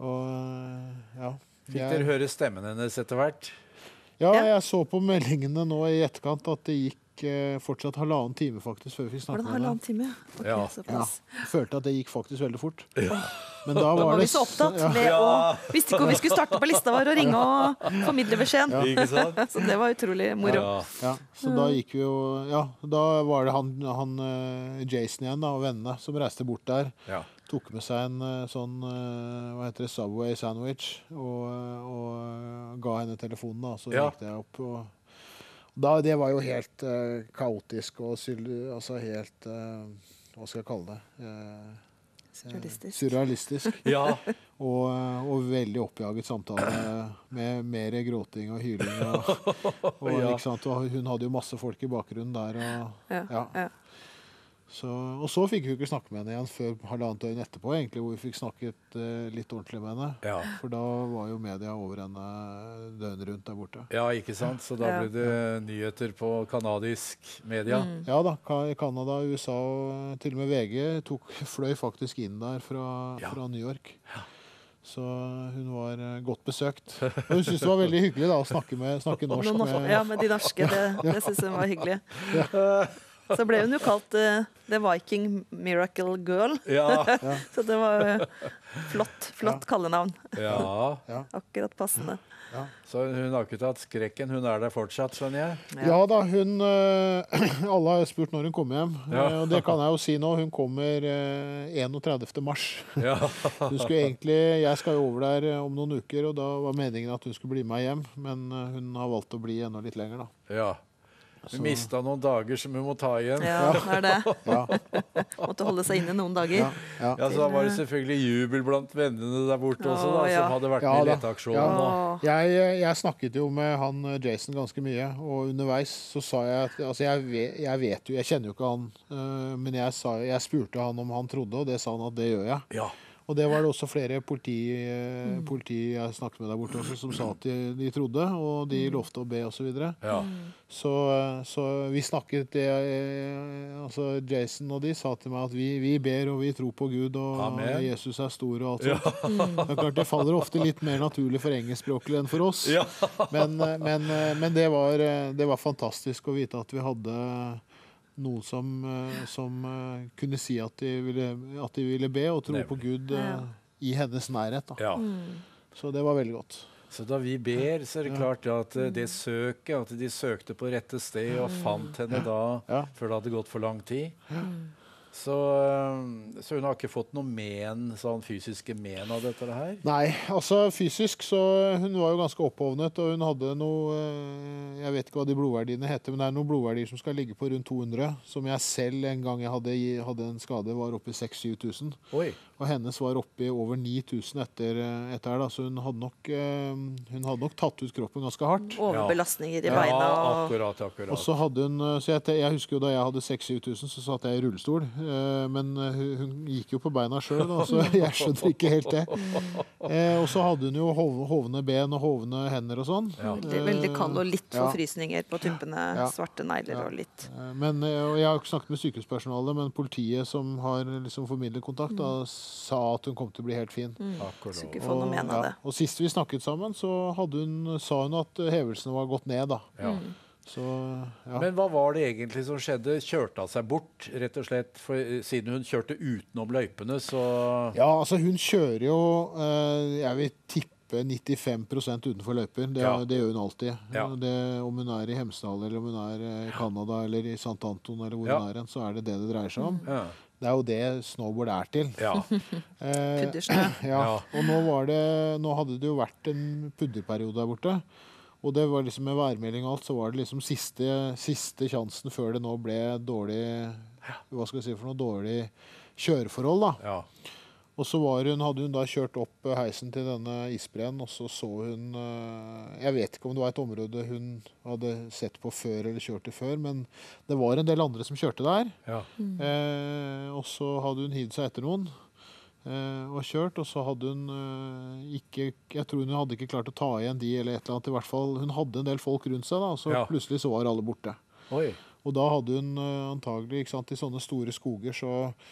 og ja. Fikk Jeg- dere høre stemmen hennes etter hvert? Ja, Ja. jeg så på meldingene nå i etterkant at det gikk eh, fortsatt halvannen time faktisk før vi fikk Var det snakke en med halvannen henne. time? Ok, Ja. Ja, såpass. jeg følte at det gikk faktisk veldig fort. Men da Da var var det vi så opptatt ja. med Ja. å Visste ikke hvor vi skulle starte på lista vår og ringe og formidle beskjeden. Ikke sant? Så det var utrolig moro. Ja. Ja, så da gikk vi jo Ja, da var det han, han eh, Jason igjen da, og vennene som reiste bort der. Ja. Tok med seg en eh, sånn eh, hva heter det, Subway sandwich og, og eh, ga henne telefonen, da. Så Ja. gikk jeg opp. Og da, det var jo helt eh, kaotisk og syl, altså helt eh, Hva skal jeg kalle det? Eh, Surrealistisk. surrealistisk. Ja. Og, og veldig oppjaget samtale med mer gråting og hyling. Og, og, Ja. ikke sant? Og hun hadde jo masse folk i bakgrunnen der. Og, Ja. ja. Ja. Så, og så fikk vi ikke snakke med henne igjen før halvannet døgn etterpå, egentlig, hvor vi fikk snakket eh, litt ordentlig med henne. Ja. For da var jo media over henne døgnet rundt der borte. Ja, ikke sant? Så da Ja. ble det nyheter på kanadisk media. Mm. Ja da, Ka- Canada, U S A og til og med V G tok, fløy faktisk inn der fra, Ja. fra New York. Så hun var eh, godt besøkt. Og hun syntes det var veldig hyggelig da, å snakke, med, snakke norsk Noen, med ja, med de norske. Det, det syns hun var hyggelig. Så ble hun jo kalt eh, The Viking Miracle Girl. Ja. Så det var eh, flott, flott kallenavn. Ja. Ja. Akkurat passende. Så hun har ikke tatt skrekken. Hun er der fortsatt, skjønner jeg. Ja da, hun eh, Alle har spurt når hun kommer hjem. Ja. eh, Og det kan jeg jo si nå. Hun kommer eh, enogtredivte mars. Ja. Hun skulle egentlig, Jeg skal jo over der eh, om noen uker, og da var meningen at hun skulle bli med hjem. Men eh, hun har valgt å bli enda litt lenger, da. Ja. Hun mista noen dager som hun må ta igjen. Ja, det er det. Ja, Måtte holde seg inne noen dager. ja, ja. Ja, så da var det selvfølgelig jubel blant vennene der borte også, da, Å, ja. som hadde vært Ja, med i da. leteaksjonen. Ja. og- Åh. Jeg, jeg snakket jo med han eh, Jason ganske mye, og underveis så sa jeg at altså jeg, vet, jeg vet jo, jeg kjenner jo ikke han, eh, men jeg, sa, jeg spurte han om han trodde, og det sa han at det gjør jeg. Ja. Og det var det også flere politi, eh, politi jeg snakket med der borte også, som sa at de, de trodde, og de lovte å be og så videre. Ja. Så, så vi snakket, det, eh, altså Jason og de sa til meg at vi, vi ber og vi tror på Gud, og Amen. Jesus er stor og alt sånt. Det er klart det faller ofte litt mer naturlig for engelskspråklige enn for oss. Ja. Men, eh, men, eh, men det, var, eh, det var fantastisk å vite at vi hadde noen som, eh, som eh, kunne si at de, ville, at de ville be og tro Nemlig. på Gud eh, Ja. i hennes nærhet. Da. Ja. Så det var veldig godt. Så da vi ber, så er det klart at eh, det søket, at de søkte på rette sted og fant henne da, Ja. før det hadde gått for lang tid. Så, så hun har ikke fått noe men, sånn fysiske men av dette her? Nei, altså fysisk så hun var jo ganske opphovnet, og hun hadde noe eh, jeg vet ikke hva de blodverdiene heter, men det er noen blodverdier som skal ligge på rundt to hundre, som jeg selv en gang jeg hadde, hadde en skade var oppe i seks til syv tusen. Oi. Og hennes var oppe i over ni tusen etter, etter her, da. Så hun hadde, nok, eh, hun hadde nok tatt ut kroppen ganske hardt. Overbelastninger i Ja, beina. Og... akkurat, akkurat. Og så hadde hun, så jeg, jeg husker jo da jeg hadde seks til syv tusen, så satt jeg i rullestol. Eh, men hun, hun gikk jo på beina sjøl, så jeg skjønner ikke helt det. Eh, og så hadde hun jo hov, hovne ben og hovne hender og sånn. Ja. Veldig, veldig kald og litt Ja. forfrysninger på tuppene. Ja. Svarte negler Ja. og litt. Eh, Men, eh, og jeg har ikke snakket med sykehuspersonalet, men politiet som har liksom formidlet kontakt, da, sa at hun kom til å bli helt fin. Akkurat. Skulle ikke få noe men av det. Og sist vi snakket sammen, så hadde hun, sa hun at hevelsene var gått ned, da. Ja. Så, ja. Men hva var det egentlig som skjedde? Kjørte hun seg bort, rett og slett? For eh, siden hun kjørte utenom løypene, så ja, altså hun kjører jo, eh, jeg vil tippe nittifem prosent utenfor løyper. Det, Ja. det gjør hun alltid. Ja. Det, om hun er i Hemsedal, eller om hun er eh, i Canada, eller i Sant Anton, eller hvor Ja. hun er hen, så er det det det dreier seg om. ja. Det er jo det snowboard er til. Ja. Eh, Puddersnø. ja. Ja. Og nå, var det, nå hadde det jo vært en pudderperiode der borte. Og det var liksom med værmelding og alt, så var det liksom siste, siste sjansen før det nå ble dårlig, hva skal jeg si for noe, dårlig kjøreforhold, da. ja. Og så var hun, hadde hun da kjørt opp heisen til denne isbreen, og så så hun eh, Jeg vet ikke om det var et område hun hadde sett på før eller kjørt til før, men det var en del andre som kjørte der. ja. Eh, og så hadde hun hivd seg etter noen eh, og kjørt, og så hadde hun eh, ikke Jeg tror hun hadde ikke klart å ta igjen de, eller et eller annet. I hvert fall, hun hadde en del folk rundt seg, da, og så Ja. plutselig så var alle borte. Oi. Og da hadde hun eh, antagelig, ikke sant, i sånne store skoger, så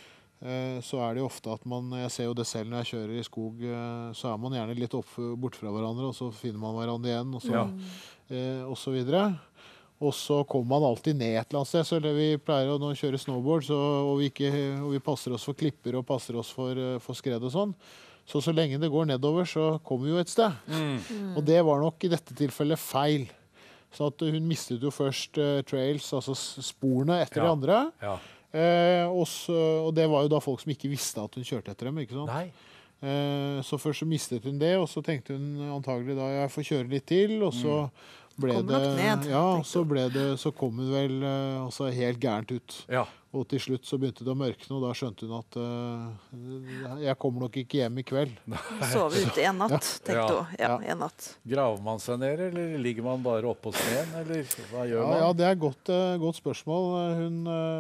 eh, så er det jo ofte at man Jeg ser jo det selv når jeg kjører i skog, eh, så er man gjerne litt opp, bort fra hverandre, og så finner man hverandre igjen, og så, Ja. eh, og så videre. Og så kommer man alltid ned et eller annet sted. Så det vi pleier å nå kjøre snowboard, så, og, vi ikke, og vi passer oss for klipper og passer oss for, eh, for skred og sånn. Så så lenge det går nedover, så kommer vi jo et sted. Og det var nok i dette tilfellet feil. Så at hun mistet jo først eh, trails, altså s- sporene etter Ja. de andre. Ja. Eh, og, så, og det var jo da folk som ikke visste at hun kjørte etter dem. ikke sant? Nei. Eh, så først så mistet hun det, og så tenkte hun antagelig da jeg får kjøre litt til, og så ble Kommer det nok ned, Ja, tenkte så ble det Så kom hun vel eh, altså helt gærent ut. Ja. Og til slutt så begynte det å mørkne, og da skjønte hun at eh, jeg kommer nok ikke hjem i kveld. Sove ute en natt, tenkte Ja. hun. Ja, Ja. en natt. Graver man seg ned, eller ligger man bare oppå sneen, eller hva gjør Ja, man? ja, det er et godt, eh, godt spørsmål. Hun,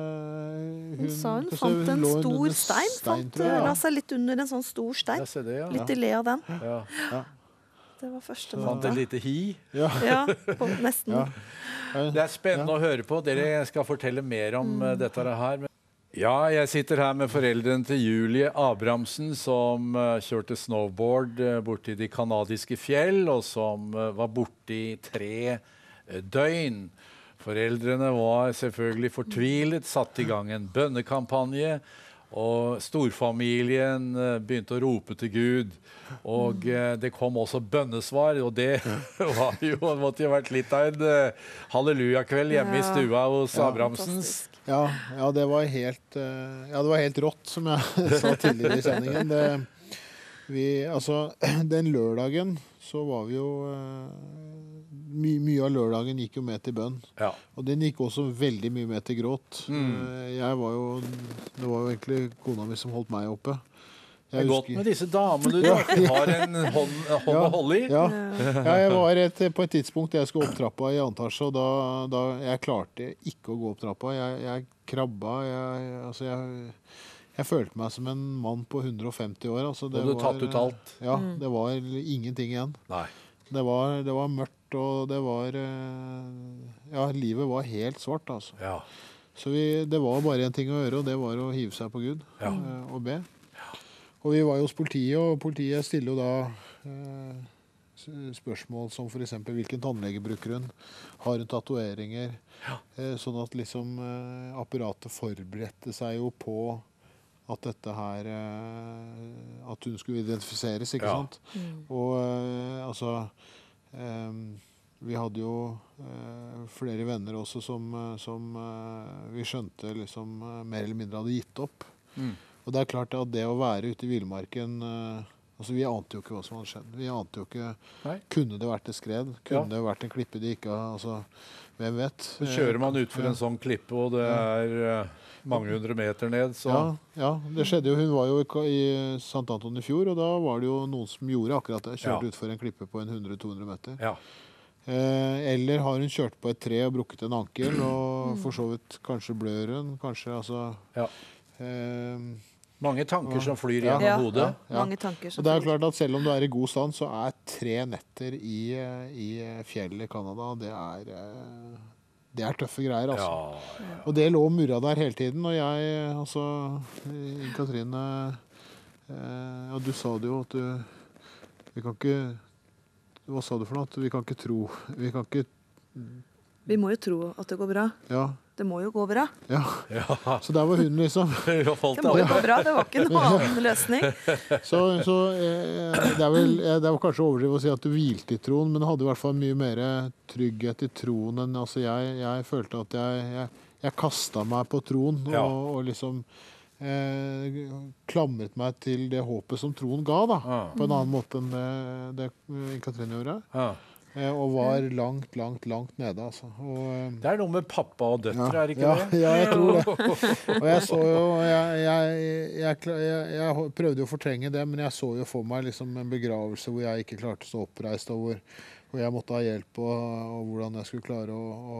eh, Hun sa hun skal vi se, fant en lå stor under stein. Fant, tror jeg, La ja. seg litt under en sånn stor stein. Jeg ser det, ja. Litt i le av den. ja. Det var første Fant et måned. lite hi. Ja. Ja, på, nesten. Ja. Det er spennende å høre på. Dere skal fortelle mer om eh, dette her. Men- Ja, jeg sitter her med foreldrene til Julie Abrahamsen, som eh, kjørte snowboard uh, borti de kanadiske fjell, og som eh, var borte i tre eh, døgn. Foreldrene var selvfølgelig fortvilet, satte i gang en bønnekampanje, og storfamilien eh, begynte å rope til Gud. Og eh, det kom også bønnesvar, og det var jo, det måtte jo vært litt av en eh, hallelujakveld hjemme i Ja. stua hos Ja. Abrahamsens. Fantastisk. Ja, ja, det var helt, eh, ja, det var helt rått, som jeg sa tidligere i sendingen. Det, vi, altså, den lørdagen så var vi jo eh, my, Mye av lørdagen gikk jo med til bønn. Ja. Og den gikk også veldig mye med til gråt. Mm. Eh, Jeg var jo Det var jo egentlig kona mi som holdt meg oppe. Det er Jeg godt husker- med disse damene du alltid har en hånd, hånd Ja, å holde i. Ja. ja, jeg var et, på et tidspunkt jeg skulle opp trappa i annen etasje, og da, da jeg klarte ikke å gå opp trappa. Jeg, jeg krabba. Jeg, altså jeg, jeg følte meg som en mann på hundre og femti år. Altså det Og du var, tatt ut alt. Ja, det var ingenting igjen. Nei. Det var, det var mørkt, og det var eh, Ja, livet var helt svart, altså. Ja. Så vi, det var bare én ting å gjøre, og det var å hive seg på Gud Ja. eh, og be. Og vi var jo hos politiet, og politiet stiller jo da eh, s- spørsmål som f.eks. hvilken tannlege bruker hun, har hun tatoveringer? Eh, sånn at liksom eh, apparatet forberedte seg jo på at dette her eh, At hun skulle identifiseres, ikke Ja. sant? Og eh, altså eh, vi hadde jo eh, flere venner også som, eh, som eh, vi skjønte liksom eh, mer eller mindre hadde gitt opp. Mm. Og det er klart at det å være ute i villmarken eh, altså Vi ante jo ikke hva som hadde skjedd. Vi ante jo ikke, Nei. Kunne det vært et skred? Kunne Ja. det vært en klippe de ikke har altså, Hvem vet? Så kjører man utfor Ja. en sånn klippe, og det er eh, mange hundre meter ned, så Ja, ja, det skjedde jo. Hun var jo i, Ka- i Sankt Anton i fjor, og da var det jo noen som gjorde akkurat det. Kjørte Ja. utfor en klippe på en hundre til to hundre meter. ja. Eh, eller har hun kjørt på et tre og brukket en ankel, og for så vidt kanskje blør hun, kanskje altså Ja. eh, Mange tanker som flyr Ja. gjennom Ja. hodet. Ja. Mange tanker Og som det er flyr. klart at selv om du er i god stand, så er tre netter i, eh, i fjellet i Canada, det er, eh, det er tøffe greier, altså. Ja. Og det lå og murra der hele tiden, og jeg, altså, eh, Katrine, eh, og du sa det jo at du, vi kan ikke, hva sa du for noe? At vi kan ikke tro, vi kan ikke, Vi må jo tro at det går bra. ja, Det må jo gå bra. ja. Ja. Så der var hun liksom. Det har falt Det må jo av. gå bra. Det var ikke noen annen løsning. Så, så eh, det er vel eh, det var kanskje overdrivet å si at du hvilte i troen, men du hadde i hvert fall mye mer trygghet i troen enn altså jeg, jeg følte at jeg, jeg, jeg kasta meg på troen og, Ja. og liksom eh, klamret meg til det håpet som troen ga, da. Ja. På en annen måte enn det, det eh, Katrine gjorde. Ja. Eh, og var langt, langt, langt nede, altså. Og, eh, Det er noe med pappa og døtre, er det ikke ja, det? ja, jeg tror det. Og jeg så jo jeg, jeg, jeg, jeg, jeg prøvde jo å fortrenge det, men jeg så jo for meg liksom en begravelse hvor jeg ikke klarte å stå oppreist, og hvor, hvor jeg måtte ha hjelp, og, og hvordan jeg skulle klare å, å,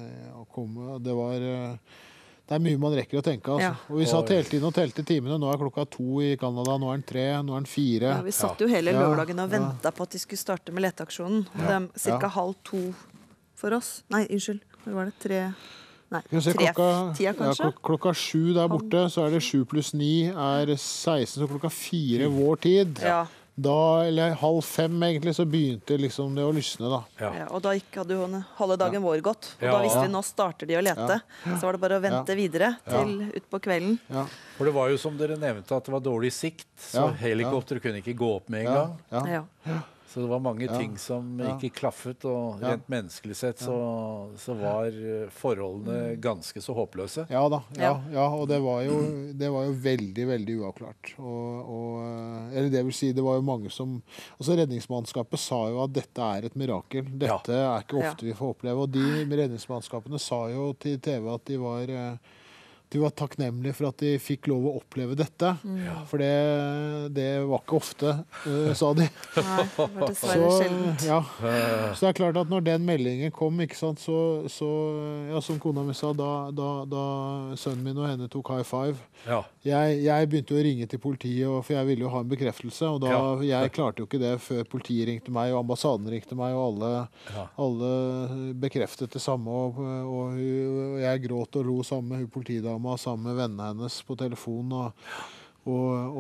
å komme. Det var eh, Det er mye man rekker å tenke. Altså. Ja. Og vi satt hele tiden og telte timene. Nå er klokka to i Canada, nå er den tre, nå er den fire. Ja, vi satt jo hele Ja. lørdagen og Ja. venta på at de skulle starte med leteaksjonen. Og det er ca. Ja. halv to for oss. Nei, unnskyld. Når var det? Tre Nei, Skal vi se, klokka, tre-tida, ja, kanskje? klok klokka sju der borte, så er det sju pluss ni er seksten, så klokka fire vår tid. Ja. Da, eller halv fem egentlig, så begynte liksom det å lysne, da. Ja. Ja, og da gikk, hadde jo den halve dagen vår gått. Og Ja. da visste vi nå starter de å lete. Så var det bare å vente videre til utpå kvelden. Ja, For det var jo som dere nevnte at det var dårlig sikt, så Ja, helikopteret kunne ikke gå opp med en ja, gang. ja. Ja. Så det var mange Ja. ting som Ja. ikke klaffet, og Ja. rent menneskelig sett så, så var eh, forholdene ganske så håpløse. Ja da. Ja, Ja. ja, og det var, jo, det var jo veldig, veldig uavklart. Og, og, eh, eller det vil si, det var jo mange som altså Redningsmannskapet sa jo at dette er et mirakel. Dette er ikke ofte vi får oppleve. Og de redningsmannskapene sa jo til T V at de var eh, de var takknemlige for at de fikk lov å oppleve dette. For det, det var ikke ofte, eh, sa de. Nei, det var dessverre Så, sjeldent. ja. Så det er klart at når den meldingen kom, ikke sant, så, så ja, som kona mi sa, da, da, da sønnen min og henne tok high five. Ja. Jeg, jeg begynte jo å ringe til politiet, og- for jeg ville jo ha en bekreftelse. Og da, Ja. jeg klarte jo ikke det før politiet ringte meg, og ambassaden ringte meg, og alle, Ja. alle bekreftet det samme. Og, og, hun- og jeg gråt og lo sammen med hun politidama, sammen med vennene hennes på telefon. Og, og,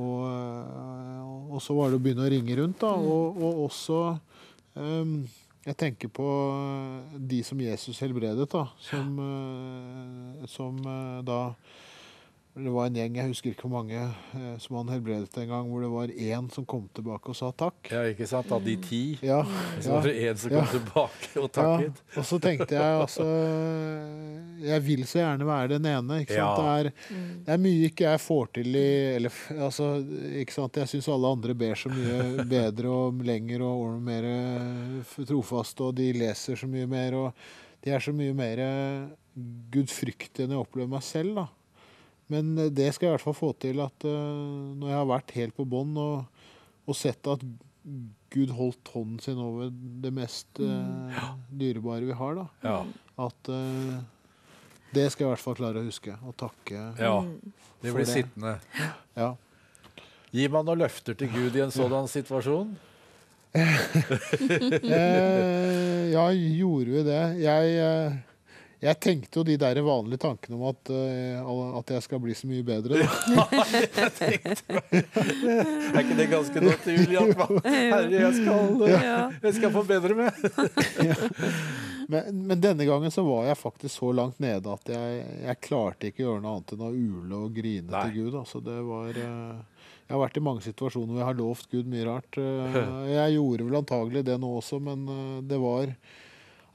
og, og så var det å begynne å ringe rundt, da. Og, og også ehm, jeg tenker på de som Jesus helbredet, da. Som, eh, som eh, da Det var en gjeng, jeg husker ikke hvor mange, eh, som han helbredet en gang, hvor det var én som kom tilbake og sa takk. Ja, ikke sant? Av de ti, Ja, så ja. var det en som kom Ja. tilbake og takket. Ja, og så tenkte jeg altså Jeg vil så gjerne være den ene. Ikke sant? Ja. Det, er, det er mye ikke jeg får til i eller, f- altså, ikke sant? Jeg syns alle andre ber så mye bedre og lenger og og mer f- trofaste, og de leser så mye mer, og de er så mye mer gudfryktige enn jeg opplever meg selv, da. Men eh, det skal jeg i hvert fall få til, at eh, når jeg har vært helt på bånn og, og sett at Gud holdt hånden sin over det mest eh, dyrebare vi har, da. Ja. At eh, det skal jeg i hvert fall klare å huske, og takke. ja. Det For blir det. sittende. Ja. Gir man noen løfter til Gud i en sånn situasjon? Eh, ja, gjorde vi det? Jeg, eh, jeg tenkte jo de der vanlige tankene om at, eh, at jeg skal bli så mye bedre. Da. Er ikke det ganske naturlig? At man, herre, jeg skal, Ja. jeg skal få bedre med. Men, men denne gangen så var jeg faktisk så langt nede at jeg, jeg klarte ikke å gjøre noe annet enn å ule og grine Nei. til Gud. Altså, det var, eh, jeg har vært i mange situasjoner hvor jeg har lovt Gud mye rart. Eh, Jeg gjorde vel antagelig det nå også, men eh, det var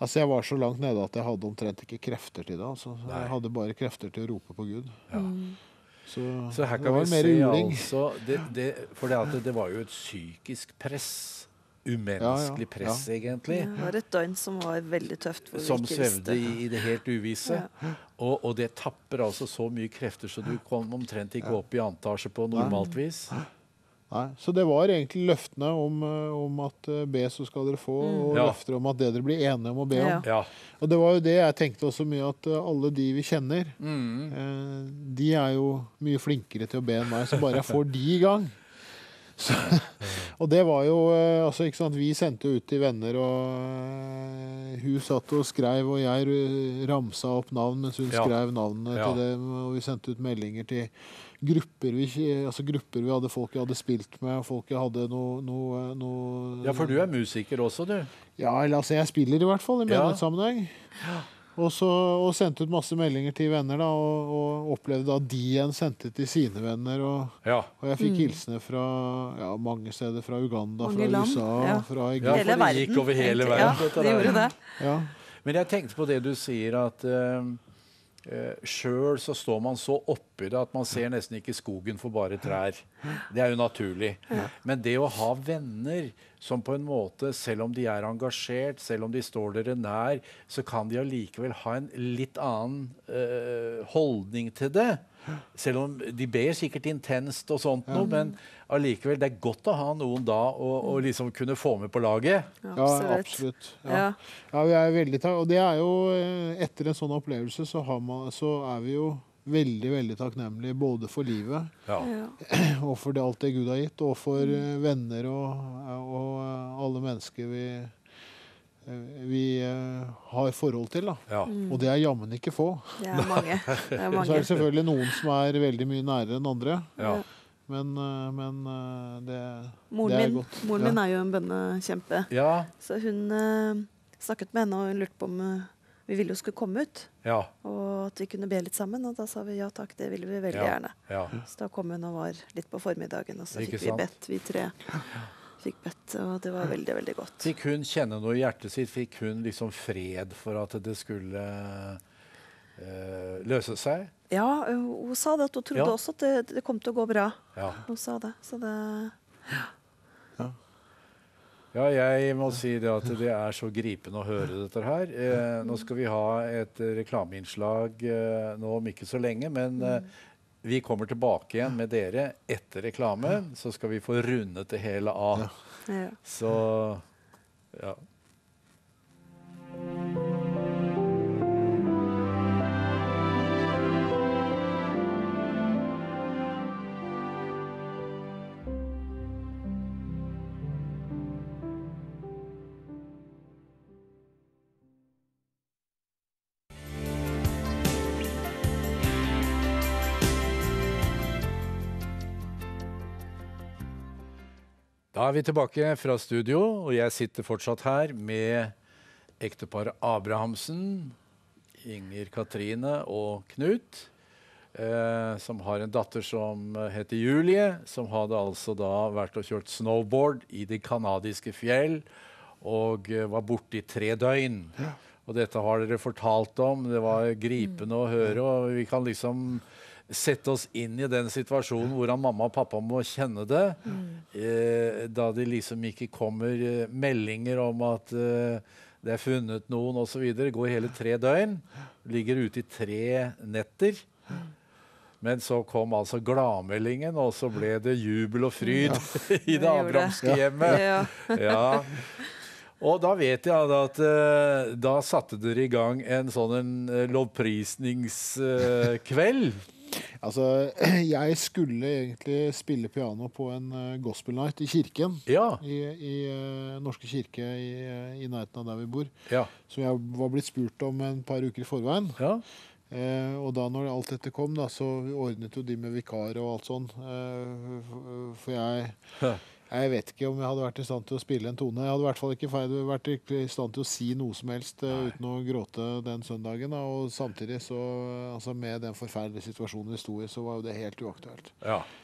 Altså, jeg var så langt nede at jeg hadde omtrent ikke krefter til det. Altså. Nei. Jeg hadde bare krefter til å rope på Gud. Ja. Mm. Så, Så her det kan var vi mer se uling. altså det, det, For det, at det, det var jo et psykisk press. Umenneskelig Ja, ja, press, egentlig. Ja, det var et døgn som var veldig tøft. Hvor Som vi ikke svevde visste. i, i det helt uvisse. Ja. Og, og det tapper altså så mye krefter, så du kom omtrent ikke opp i antasje på normalt vis. Nei, så det var egentlig løftene om, eh, om at eh, be så skal dere få, og Ja. løfter om at det dere blir enige om å be om. Ja. Ja. Og det var jo det jeg tenkte også mye, at eh, alle de vi kjenner, Mm. eh, de er jo mye flinkere til å be enn meg, så bare jeg får de i gang. Så, og det var jo, eh, altså ikke sant, vi sendte jo ut til venner, og eh, hun satt og skrev, og jeg eh, ramsa opp navn mens hun Ja. skrev navnene Ja. til dem, og vi sendte ut meldinger til grupper vi, ikke- altså grupper vi hadde, folk jeg hadde spilt med, og folk jeg hadde noe, noe, noe Ja, for du er musiker også, du. Ja, eller altså jeg spiller i hvert fall i Ja. menighetssammenheng. Og, så, og sendte ut masse meldinger til venner, da, og, og opplevde da de igjen sendte til sine venner. Og, Ja. og jeg fikk hilsener fra ja, mange steder, fra Uganda, Mange fra land, U S A, ja. fra Ja, Egypt. for Hele det verden. gikk over hele egentlig. verden, Ja, dette det der. gjorde det. Ja. Men jeg tenkte på det du sier, at uh, uh, sjøl så står man så oppi det at man ser nesten ikke skogen for bare trær. Det er jo naturlig. Men det å ha venner som på en måte, selv om de er engasjert, selv om de står dere nær, så kan de allikevel ha en litt annen uh, holdning til det. Selv om de ber sikkert intenst og sånt noe, men allikevel, det er godt å ha noen da å, å liksom kunne få med på laget. Ja, Absolutt. absolutt. Ja. Ja. Ja, vi er veldig tak og det er jo, eh, etter en sånn opplevelse, så, har man, så er vi jo veldig, veldig takknemlige både for livet, Ja. Ja. og for det, alt det Gud har gitt, og for eh, venner og, og eh, alle mennesker vi, eh, vi eh, har forhold til. Da. Ja. Og det er jammen ikke få. Det er mange. Det er Og så er mange. det selvfølgelig noen som er veldig mye nærere enn andre. Ja. Men, eh, men eh, det, Moren, det er min, godt. moren Ja. min er jo en bønnekjempe. Ja. Så hun eh, snakket med henne og hun lurte på om eh, vi ville jo skulle komme ut. Ja. Og at vi kunne be litt sammen. Og da sa vi ja takk, det ville vi veldig Ja. gjerne. Ja. Så da kom hun og var litt på formiddagen, og så Ikke fikk vi sant? bedt, vi tre. Fikk bedt, og det var veldig, veldig godt. Fikk hun kjenne noe i hjertet sitt? Fikk hun liksom fred for at det skulle eh, løse seg? Ja, hun, hun sa det, at hun trodde Ja. også at det, det kom til å gå bra. Ja. Hun sa det. Så det Ja, jeg må si det at det er så gripende å høre dette her. Eh, nå skal vi ha et eh, reklameinnslag eh, nå om ikke så lenge, men eh, vi kommer tilbake igjen med dere etter reklamen, så skal vi få rundet det hele av. ja. Så ja. Da er vi tilbake fra studio, og jeg sitter fortsatt her med ekteparet Abrahamsen, Inger Katrine og Knut, eh, som har en datter som heter Julie, som hadde altså da vært og kjørt snowboard i de kanadiske fjell, og eh, var borte i tre døgn. Og dette har dere fortalt om, det var gripende å høre, og vi kan liksom sette oss inn i den situasjonen hvordan mamma og pappa må kjenne det, eh, da det liksom ikke kommer eh, meldinger om at eh, det er funnet noen og så videre. Går hele tre døgn, ligger ute i tre netter. Men så kom altså gladmeldingen, og så ble det jubel og fryd i det Det gjorde det. abrahamske hjemmet. Ja. Ja. Og da vet jeg da at eh, da satte dere i gang en sånn en eh, lovprisningskveld. Altså, jeg skulle egentlig spille piano på en eh, gospel night i kirken. Ja. I, i eh, Norske kirke i, eh, i nærheten av der vi bor. Ja. Som jeg var blitt spurt om en par uker i forveien. Ja. Eh, og da når alt dette kom, da, så ordnet jo de med vikar og alt sånn. Eh, for- for jeg Jeg vet ikke om jeg hadde vært i stand til å spille en tone. Jeg hadde i hvert fall ikke feil, vært i stand til å si noe som helst eh, uten å gråte den søndagen. Da. Og samtidig, så, altså med den forferdelige situasjonen vi sto i, så var jo det helt uaktuelt. Ja.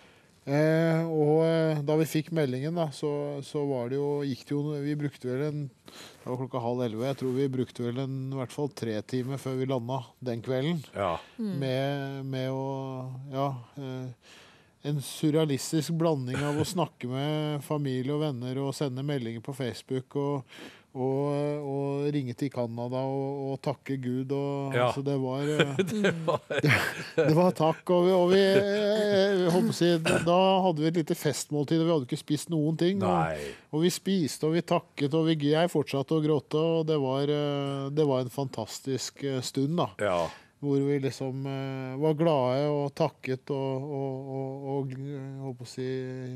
Eh, og eh, da vi fikk meldingen, da, så, så var det jo, gikk det jo Vi brukte vel en Det var klokka halv elleve. Jeg tror vi brukte vel en, i hvert fall tre timer før vi landa den kvelden. Ja. Med, med å Ja. Eh, en surrealistisk blanding av å snakke med familie og venner og sende meldinger på Facebook og, og, og ringe til Canada og, og takke Gud. Og, Ja. altså det var eh, Det var, Det var takk, og vi, og vi eh, håper å si, da hadde vi et lite festmåltid, og vi hadde ikke spist noen ting. Og, nei. og vi spiste, og vi takket, og vi, jeg fortsatte å gråte, og det var, eh, det var en fantastisk eh, stund, da. Ja. Hvor vi liksom eh, var glade og takket og, og, og, og jeg håper å si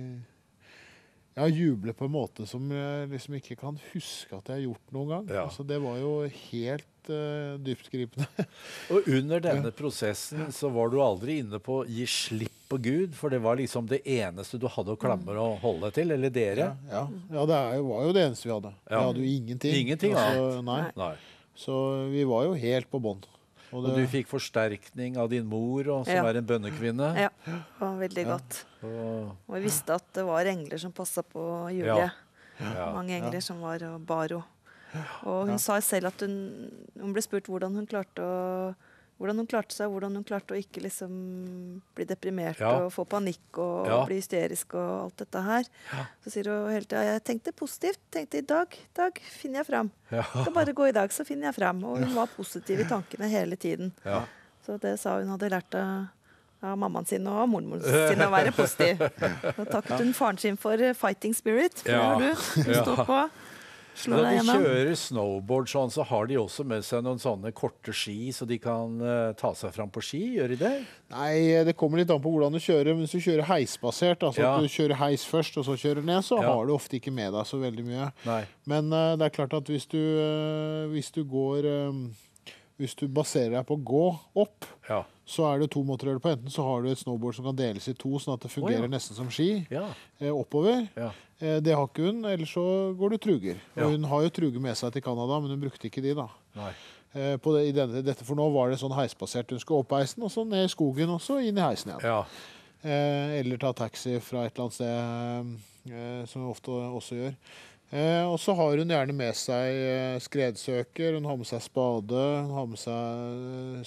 ja, juble på en måte som jeg liksom ikke kan huske at jeg har gjort noen gang. Ja. Altså, det var jo helt uh, dyptgripende. Og under denne prosessen så var du aldri inne på gi slipp på Gud, for det var liksom det eneste du hadde å klamre og holde deg til, eller dere? Ja, ja. ja det er jo, var jo det eneste vi hadde. Vi Ja. hadde jo ingenting. Ingenting altså, nei. Nei. Så vi var jo helt på bånn. Og Og du det, fikk forsterkning av din mor, og, som Ja. er en bønnekvinne. Ja, det var veldig godt. Og, Og vi visste at det var engler som passa på Julie. ja. Mange engler som var og bar henne. Og hun sa selv at hun, hun ble spurt hvordan hun klarte å hvordan hun klarte seg, hvordan hun klarte å ikke liksom bli deprimert Ja. og få panikk og Ja. bli hysterisk og alt dette her. Så sier hun hele tida jeg tenkte positivt. Tenkte i dag, i dag finner jeg fram. Ja. Skal bare gå i dag, så finner jeg fram. Og hun var positiv i tankene hele tiden. Ja. Så det sa hun hadde lært av, av mammaen sin og mormoren sin å være positiv. Så takket hun faren sin for eh, fighting spirit. For Ja. det har du. Hun Ja. sto på. Slo Når deg de gjennom. kjører snowboard sånn, så har de også med seg noen sånne korte ski, så de kan eh, ta seg fram på ski. Gjør de det? nei, det kommer litt an på hvordan du kjører. Men hvis du kjører heisbasert, altså Ja. at du kjører heis først og så kjører ned, så Ja. har du ofte ikke med deg så veldig mye. Nei. Men eh, det er klart at hvis du, eh, hvis du går eh, Hvis du baserer deg på å gå opp, Ja. så er det to måter å gjøre det på. Enten så har du et snowboard som kan deles i to, sånn at det fungerer Å, ja. nesten som ski Ja. eh, oppover. Ja. Eh, det har ikke hun, eller så går du truger. Og Ja. hun har jo truger med seg til Canada, men hun brukte ikke de, da. Nei. Eh, på det, i denne, dette For nå var det sånn heisbasert. Hun skulle opp heisen, og så ned i skogen, og så inn i heisen igjen. Ja. Eh, eller ta taxi fra et eller annet sted, eh, som hun ofte også gjør. Eh, og så har hun gjerne med seg eh, skredsøker, hun har med seg spade, hun har med seg eh,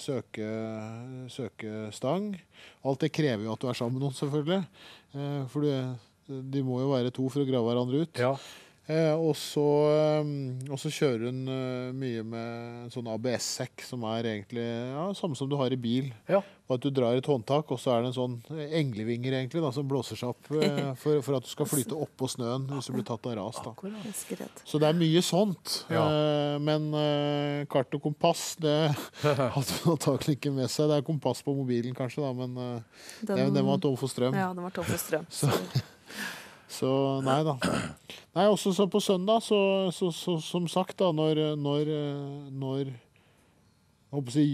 søke, søkestang. Alt det krever jo at du er sammen med noen, selvfølgelig. Eh, for du, de må jo være to for å grave hverandre ut. Ja. Eh, og, så, eh, og så kjører hun eh, mye med en sånn A B S-sekk, som er egentlig ja, samme som du har i bil. Ja. Og at du drar et håndtak, og så er det en sånn englevinger egentlig da, som blåser seg opp eh, for, for at du skal flyte oppå snøen hvis du blir tatt av ras. da. Jeg er skredd. Så det er mye sånt. Ja. Eh, men eh, kart og kompass, det hadde hun antakelig ikke med seg. Det er kompass på mobilen kanskje, da, men eh, den, den var tom for strøm. Ja, den var tom for strøm. Så, så nei da. Nei, også så på søndag, så, så, så som sagt, da, når, når, når jeg håper å si,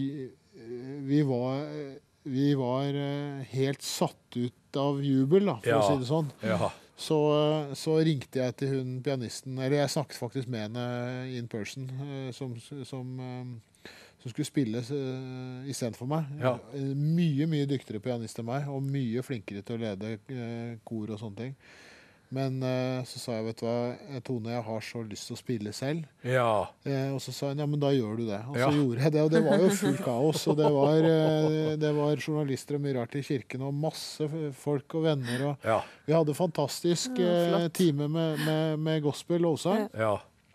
vi var, vi var helt satt ut av jubel, da, for Ja. å si det sånn. Ja. Så, så ringte jeg til hun pianisten, eller jeg snakket faktisk med henne in person, eh, som, som, eh, som skulle spille uh, istedenfor meg. Ja. Eh, Mye, mye dyktigere pianist enn meg, og mye flinkere til å lede eh, kor og sånne ting. Men eh, så sa jeg, vet du hva, Tone, jeg har så lyst til å spille selv. Ja. Eh, og så sa hun, ja, men da gjør du det. Og så Ja. gjorde jeg det, og det var jo fullt kaos. Og det var, eh, det var journalister og mye rart i kirken, og masse f- folk og venner. Og Ja. vi hadde fantastisk Ja, eh, flott. time med, med, med gospel lovsang. Ja.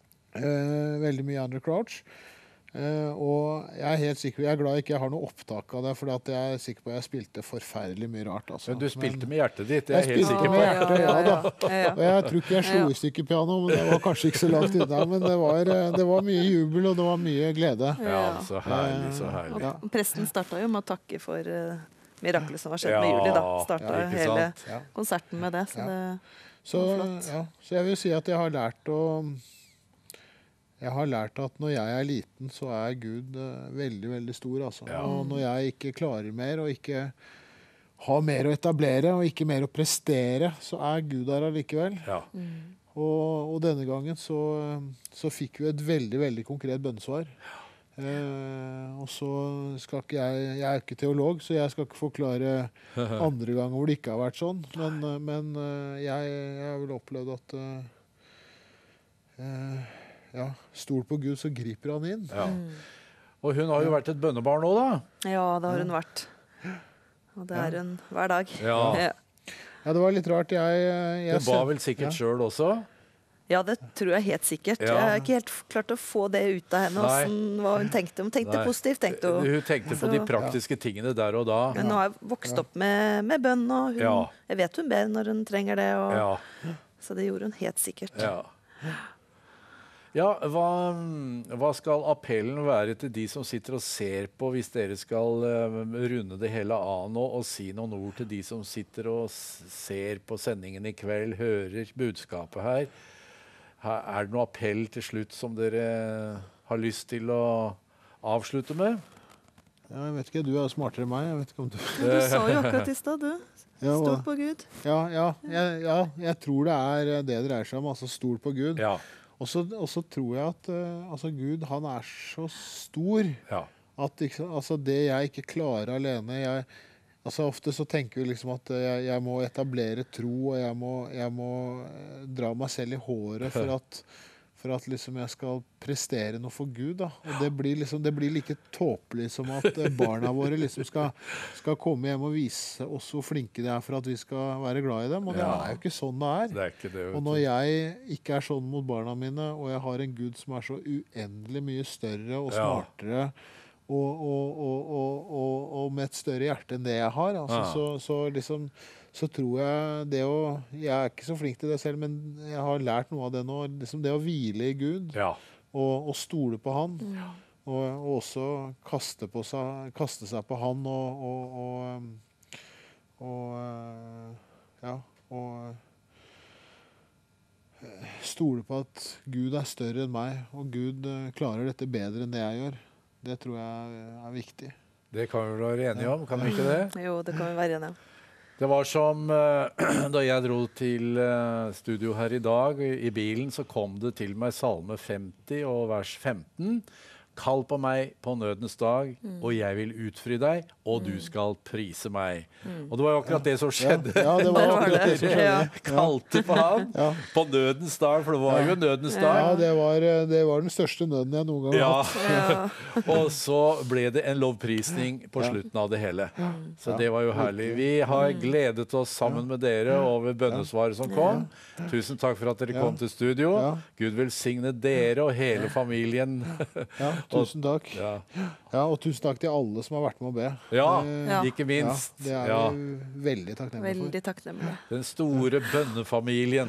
Eh, veldig mye Under Crouch. Eh, og jeg er helt sikker, jeg er glad jeg ikke har noe opptak av det, for jeg er sikker på at jeg spilte forferdelig mye rart. Altså. Men du spilte med hjertet ditt, det Jeg er jeg helt spilte sikker med på. hjertet, ja da. Ja, ja. Og jeg tror ikke jeg slo Ja. i stykker piano, men det var kanskje ikke så langt unna. Men det var, eh, det var mye jubel, og det var mye glede. Ja, så herlig, så Og herlig. Ja. presten starta jo med å takke for uh, miraklet som var skjedd Ja, med Julie. da. Starta ja, ikke hele sant? Ja. konserten med det. Så Ja. det Så, Det var flott. ja, så jeg vil si at jeg har lært å Jeg har lært at når jeg er liten, så er Gud eh, veldig, veldig stor. Altså. Ja. Og når jeg ikke klarer mer, og ikke har mer å etablere, og ikke mer å prestere, så er Gud der allikevel. Ja. Og, og denne gangen så, så fikk vi et veldig, veldig konkret bønnesvar. Eh, og så skal ikke jeg Jeg er ikke teolog, så jeg skal ikke forklare andre ganger hvor det ikke har vært sånn. Men, eh, men eh, jeg, jeg har vel opplevd at eh, eh, ja, stol på Gud, så griper han inn. Ja. Og hun har jo vært et bønnebarn òg, da. Ja, det har hun vært. Og det er hun hver dag. Ja. Ja. Ja, det var litt rart. Jeg, jeg Du ba vel sikkert ja. sjøl også? Ja, det tror jeg helt sikkert. Ja. Jeg har ikke helt klart å få det ut av henne, Nei. hvordan, hva hun tenkte. Hun tenkte Nei. positivt, tenkte hun. Hun tenkte på Så- de praktiske tingene der og da. Men nå har jeg vokst opp med, med bønn, og hun, Ja. jeg vet hun ber når hun trenger det. Og, Ja. Så det gjorde hun helt sikkert. Ja, ja hva, hva skal appellen være til de som sitter og ser på, hvis dere skal eh, runde det hele av nå, og si noen ord til de som sitter og s- ser på sendingen i kveld, hører budskapet her? Her er det noe appell til slutt som dere har lyst til å avslutte med? Ja, jeg vet ikke, du er smartere enn meg. Jeg vet ikke om du... Men du sa jo akkurat i stad, du. Ja, Stol hva- på Gud. Ja, ja, jeg, ja, jeg tror det er det det dreier seg om. Altså stol på Gud. Ja. Og så og så tror jeg at eh, altså Gud, han er så stor Ja. at ikke, sant, altså det jeg ikke klarer alene jeg, altså Ofte så tenker vi liksom at jeg, jeg må etablere tro, og jeg må, jeg må eh, dra meg selv i håret for at, for at liksom jeg skal prestere noe for Gud. Da. Og det blir, liksom, det blir like tåpelig som at eh, barna våre liksom skal, skal komme hjem og vise oss hvor flinke de er for at vi skal være glad i dem. Og det Ja. er jo ikke sånn det er. Det er ikke det. Og vet når du. jeg ikke er sånn mot barna mine, og jeg har en Gud som er så uendelig mye større og Ja. smartere, og, og, og, og, og, og med et større hjerte enn det jeg har, altså, Ja. så, så, liksom, så tror jeg det å Jeg er ikke så flink til det selv, men jeg har lært noe av det nå. Liksom det å hvile i Gud Ja. og, og stole på Han. Og, og også kaste, på seg, kaste seg på Han og, og, og, um, og uh, ja, og uh, stole på at Gud er større enn meg, og Gud uh, klarer dette bedre enn det jeg gjør. Det tror jeg er viktig. Det kan vi være enige om, kan vi ikke det? Jo, det kan vi være enige om. Det var som eh, da jeg dro til eh, studio her i dag, i, i bilen, så kom det til meg salme femti og vers femten. Kall på meg på nødens dag, og jeg vil utfri deg, og du skal prise meg. Og det var jo akkurat det som skjedde. Ja, ja, det var akkurat det som skjedde. Ja. Kalte på han Ja. på nødens dag, for det var jo nødens dag. Ja, det var, uh, det var den største nøden jeg noen gang har Ja. hatt. Ja. Og så ble det en lovprisning på slutten av det hele. Så det var jo herlig. Vi har gledet oss sammen med dere over bønnesvaret som kom. Tusen takk for at dere kom til studio. Ja. Gud velsigne dere og hele familien. Ja, tusen takk. Ja, Ja, og tusen takk til alle som har vært med å be. ja Ja. ikke Ja, minst. det er Ja. vi veldig takknemlige for. Veldig takknemlig. Den store bønnefamilien.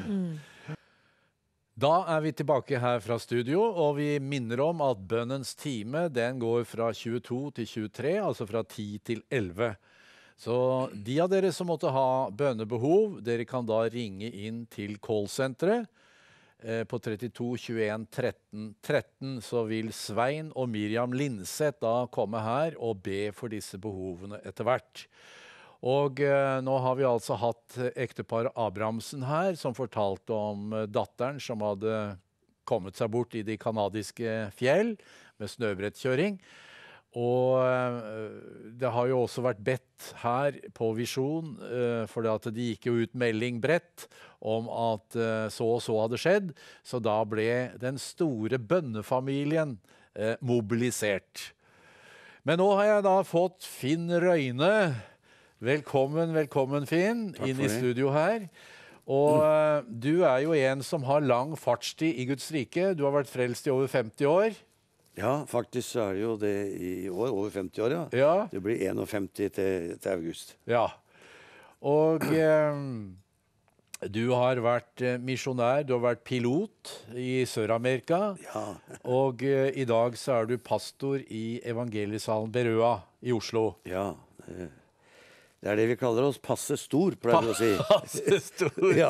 Da er vi tilbake her fra studio, og vi minner om at bønnens time den går fra tjueto til tjuetre, altså fra ti til elleve. Så de av dere som måtte ha bønnebehov, dere kan da ringe inn til callsenteret. Eh, på trettito tjueen tretten tretten så vil Svein og Miriam Linseth da komme her og be for disse behovene etter hvert. Og eh, nå har vi altså hatt eh, ekteparet Abrahamsen her, som fortalte om eh, datteren som hadde kommet seg bort i de kanadiske fjell med snøbrettkjøring. Og eh, det har jo også vært bedt her på Visjon, eh, for det at det gikk jo ut melding bredt om at eh, så og så hadde skjedd, så da ble den store bønnefamilien eh, mobilisert. Men nå har jeg da fått Finn Røyne. Velkommen, velkommen Finn, Takk inn for i det. studio her. Og eh, du er jo en som har lang fartstid i Guds rike. Du har vært frelst i over femti år. Ja, faktisk så er det jo det i år. Over femti år, ja. Ja, Det blir femtién til, til august. ja. Og eh, du har vært eh, misjonær, du har vært pilot i Sør-Amerika. Ja. Og eh, i dag så er du pastor i evangeliesalen Berøa i Oslo. ja. Det, det er det vi kaller oss passe stor, pleier vi å si. Passe stor. Ja.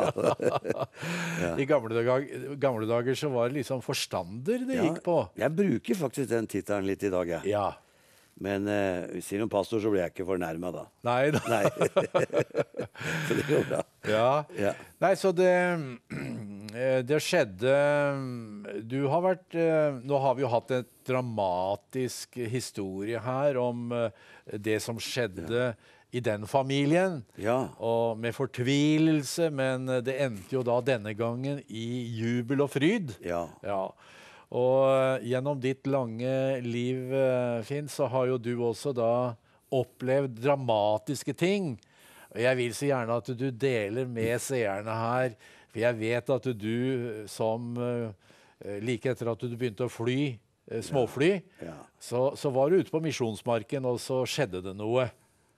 I gamle dager, gamle dager så var det liksom forstander det Ja, gikk på. Jeg bruker faktisk den tittelen litt i dag, jeg. Ja. Men eh, hvis jeg sier noen pastor, så blir jeg ikke fornærma, da. Nei da. Nei. Så det går bra. Ja. Ja. Nei, så det Eh, Det skjedde Du har vært eh, Nå har vi jo hatt en dramatisk historie her om eh, det som skjedde i den familien. Ja. Og med fortvilelse, men det endte jo da denne gangen i jubel og fryd. Ja. Ja. Og eh, gjennom ditt lange liv, eh, Finn, så har jo du også da opplevd dramatiske ting. Og jeg vil så gjerne at du deler med seerne her, for jeg vet at du som eh, like etter at du begynte å fly, eh, småfly, Ja. så, så var du ute på misjonsmarken, og så skjedde det noe.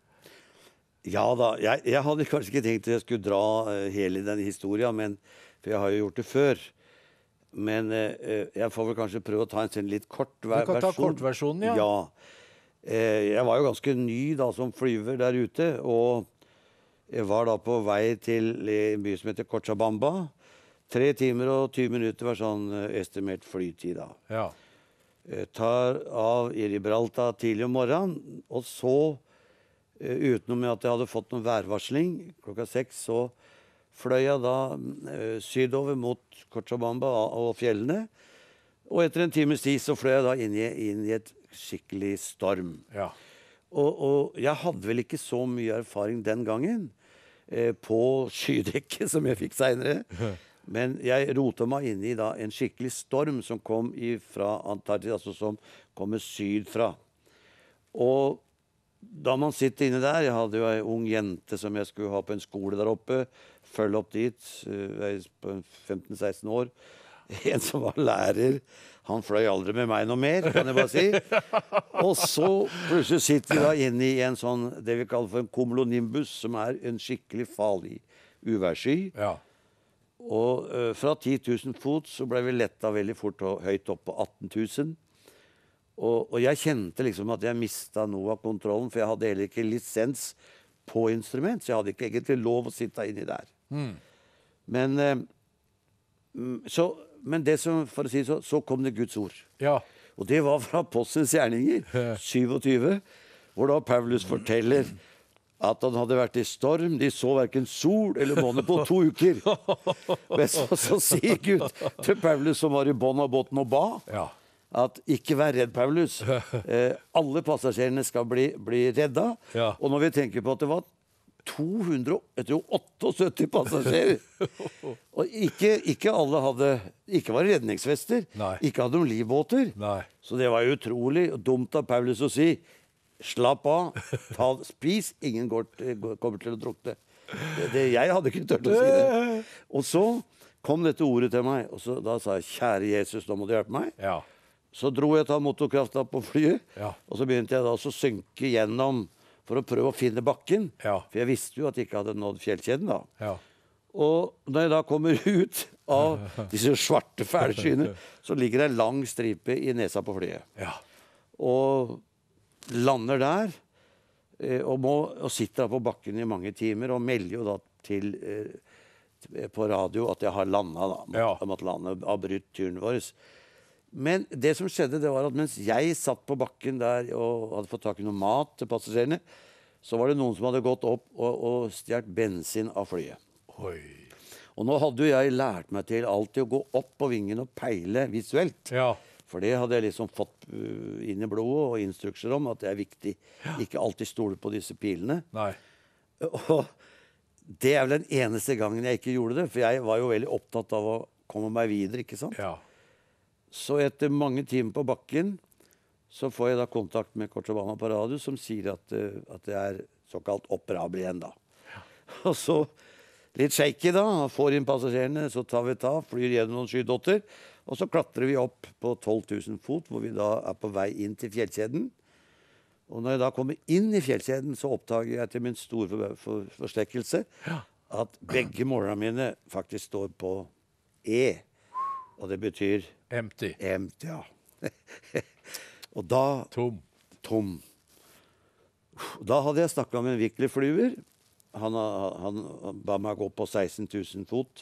Ja da, jeg, jeg hadde kanskje ikke tenkt at jeg skulle dra eh, hele den historien, men, for jeg har jo gjort det før. Men eh, jeg får vel kanskje prøve å ta en sånn litt kort ver Du kan ta versjon. kortversjonen, ja. Ja. Eh, jeg var jo ganske ny da som flyver der ute, og jeg var da på vei til en by som heter Cochabamba. Tre timer og tyve minutter var sånn eh, estimert flytid da. Ja. Eh, tar av i Gibraltar tidlig om morgenen, og så Uh, utenom at jeg hadde fått noen værvarsling klokka seks, så fløy jeg da uh, sydover mot Cochabamba og fjellene. Og etter en times tid så fløy jeg da inn i, inn i et skikkelig storm. Ja. Og, og jeg hadde vel ikke så mye erfaring den gangen uh, på skydekket som jeg fikk senere. Men jeg rota meg inn i da en skikkelig storm som kom fra Antarktis, altså som kommer sydfra. Og da man sitter inne der, jeg hadde jo en ung jente som jeg skulle ha på en skole der oppe, følge opp dit, uh, på femten seksten år. En som var lærer, han fløy aldri med meg noe mer, kan jeg bare si. Og så plutselig sitter vi da inne i en sånn, det vi kaller for en cumulonimbus, som er en skikkelig farlig uværsky. Ja. Og uh, fra ti tusen fot så ble vi letta veldig fort og høyt opp på atten tusen. Og, og jeg kjente liksom at jeg mista noe av kontrollen, for jeg hadde heller ikke lisens på instrument, så jeg hadde ikke egentlig lov å sitte inni der. Mm. Men, eh, så, men det som, for å si så, så kom det Guds ord. Ja. Og det var fra Apostelens gjerninger, syvogtyve, hvor da Paulus forteller at han hadde vært i storm, de så hverken sol eller måne på to uker. Men så, så sier Gud til Paulus, som var i bånn av båten og ba, Ja. at ikke vær redd, Paulus. Eh, alle passasjerene skal bli, bli redda. Ja. Og når vi tenker på at det var to hundre og syttiåtte passasjerer, og ikke, ikke alle hadde, ikke var redningsvester, Nei. ikke hadde de livbåter, Nei. så det var utrolig dumt av Paulus å si, slapp av, ta, spis, ingen går, går, kommer til å drukne. Det, det, jeg hadde ikke tørt å si det. Og så kom dette ordet til meg, og så, da sa jeg, kjære Jesus, nå må du hjelpe meg. Ja. Så dro jeg ta motorkrafta på flyet, Ja. og så begynte jeg da å synke gjennom for å prøve å finne bakken. Ja. For jeg visste jo at jeg ikke hadde nådd fjellkjeden da. Ja. Og når jeg da kommer ut av disse svarte fælskyene, så ligger det en lang stripe i nesa på flyet. Ja. Og lander der, eh, og, må, og sitter da på bakken i mange timer, og melder jo da til eh, på radio at jeg har landet da. Ja. Jeg måtte lande, avbryte turen vår. Men det som skjedde, det var at mens jeg satt på bakken der og hadde fått tak i noe mat til passasjerene, så var det noen som hadde gått opp og, og stjert bensin av flyet. Oi. Og nå hadde jo jeg lært meg til alltid å gå opp på vingen og peile visuelt. Ja. For det hadde jeg liksom fått uh, inn i blodet og instrukser om at det er viktig. Ikke alltid stole på disse pilene. Nei. Og det er vel den eneste gangen jeg ikke gjorde det, for jeg var jo veldig opptatt av å komme meg videre, ikke sant? Ja. Så etter mange timer på bakken, så får jeg da kontakt med Cochabamba på radio, som sier at, uh, at det er såkalt operabel igjen da. Ja. Og så litt shaky da, får inn passasjerene, så tar vi ta, flyr gjennom noen skydotter, og så klatrer vi opp på tolv tusen fot, hvor vi da er på vei inn til fjellkjeden. Og når jeg da kommer inn i fjellkjeden, så oppdager jeg til min store for, for, forstekkelse Ja. at begge målene mine faktisk står på E. Og det betyr Empty. empty, ja. Og da Tom. tom. Da hadde jeg snakket med en virkelig flyver. Han, han, han ba meg gå på seksten tusen fot.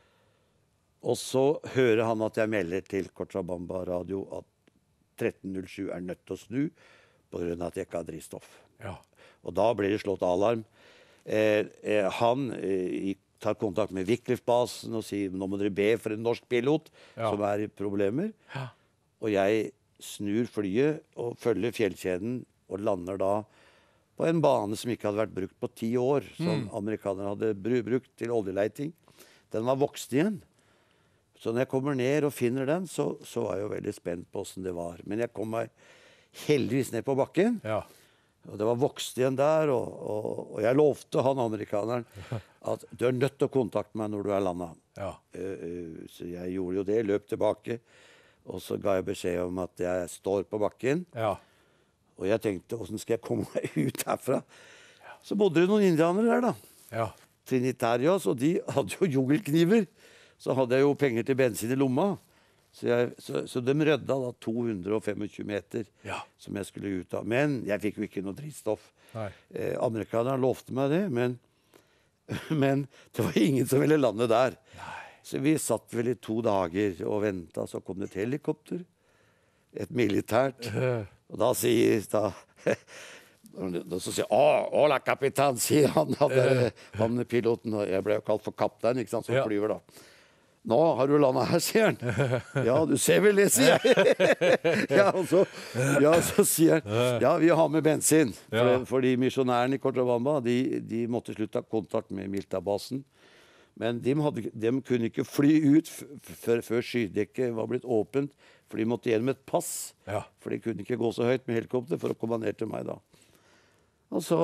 Og så hører han at jeg melder til Cochabamba radio at tretten null sju er nødt til å snu på grunn av at jeg ikke har drivstoff. Ja. Og da blir det slått alarm. Eh, eh, han eh, i tar kontakt med Wycliffe-basen og sier nå må dere be for en norsk pilot Ja. som er i problemer. Ja. Og jeg snur flyet og følger fjellkjeden og lander da på en bane som ikke hadde vært brukt på ti år, som amerikanerne hadde bru brukt til oljeleiting. Den var vokst igjen. Så når jeg kommer ned og finner den, så, så var jeg jo veldig spent på hvordan det var. Men jeg kom meg heldigvis ned på bakken, Ja. og det var vokst igjen der, og, og, og jeg lovte han amerikaneren at du er nødt til å kontakte meg når du er landet. Ja. Eh, eh, så jeg gjorde jo det, løp tilbake, og så ga jeg beskjed om at jeg står på bakken. Ja. Og jeg tenkte, hvordan skal jeg komme meg ut herfra? Så bodde det noen indianere der, da. Ja. Trinitarios, og de hadde jo jungelkniver. Så hadde jeg jo penger til bensin i lomma. Så, jeg, så, så de rødda da to hundre og tjuefem meter Ja. som jeg skulle ut av. Men jeg fikk jo ikke noe drivstoff. Nei. Eh, amerikanerne lovte meg det, men, men det var ingen som ville lande der. Så vi satt vel i to dager og venta, så kom det et helikopter. Et militært. Og da sier da, da så sier jeg, hola, kapitan, sier han, han, han piloten. Og jeg ble jo kalt for kaptein, ikke sant, som Ja. flyver da. Nå har du landet her, sier han. Ja, du ser vel det, sier jeg. Ja, og så, ja, så sier han, ja, vi har med bensin. For, Ja. fordi misjonærene i Cochabamba, de, de måtte slutte av kontakt med Milta-basen. Men de, hadde, de kunne ikke fly ut før, før skydekket var blitt åpent, for de måtte gjennom et pass. Ja. For de kunne ikke gå så høyt med helikopter for å komme ned til meg da. Og så,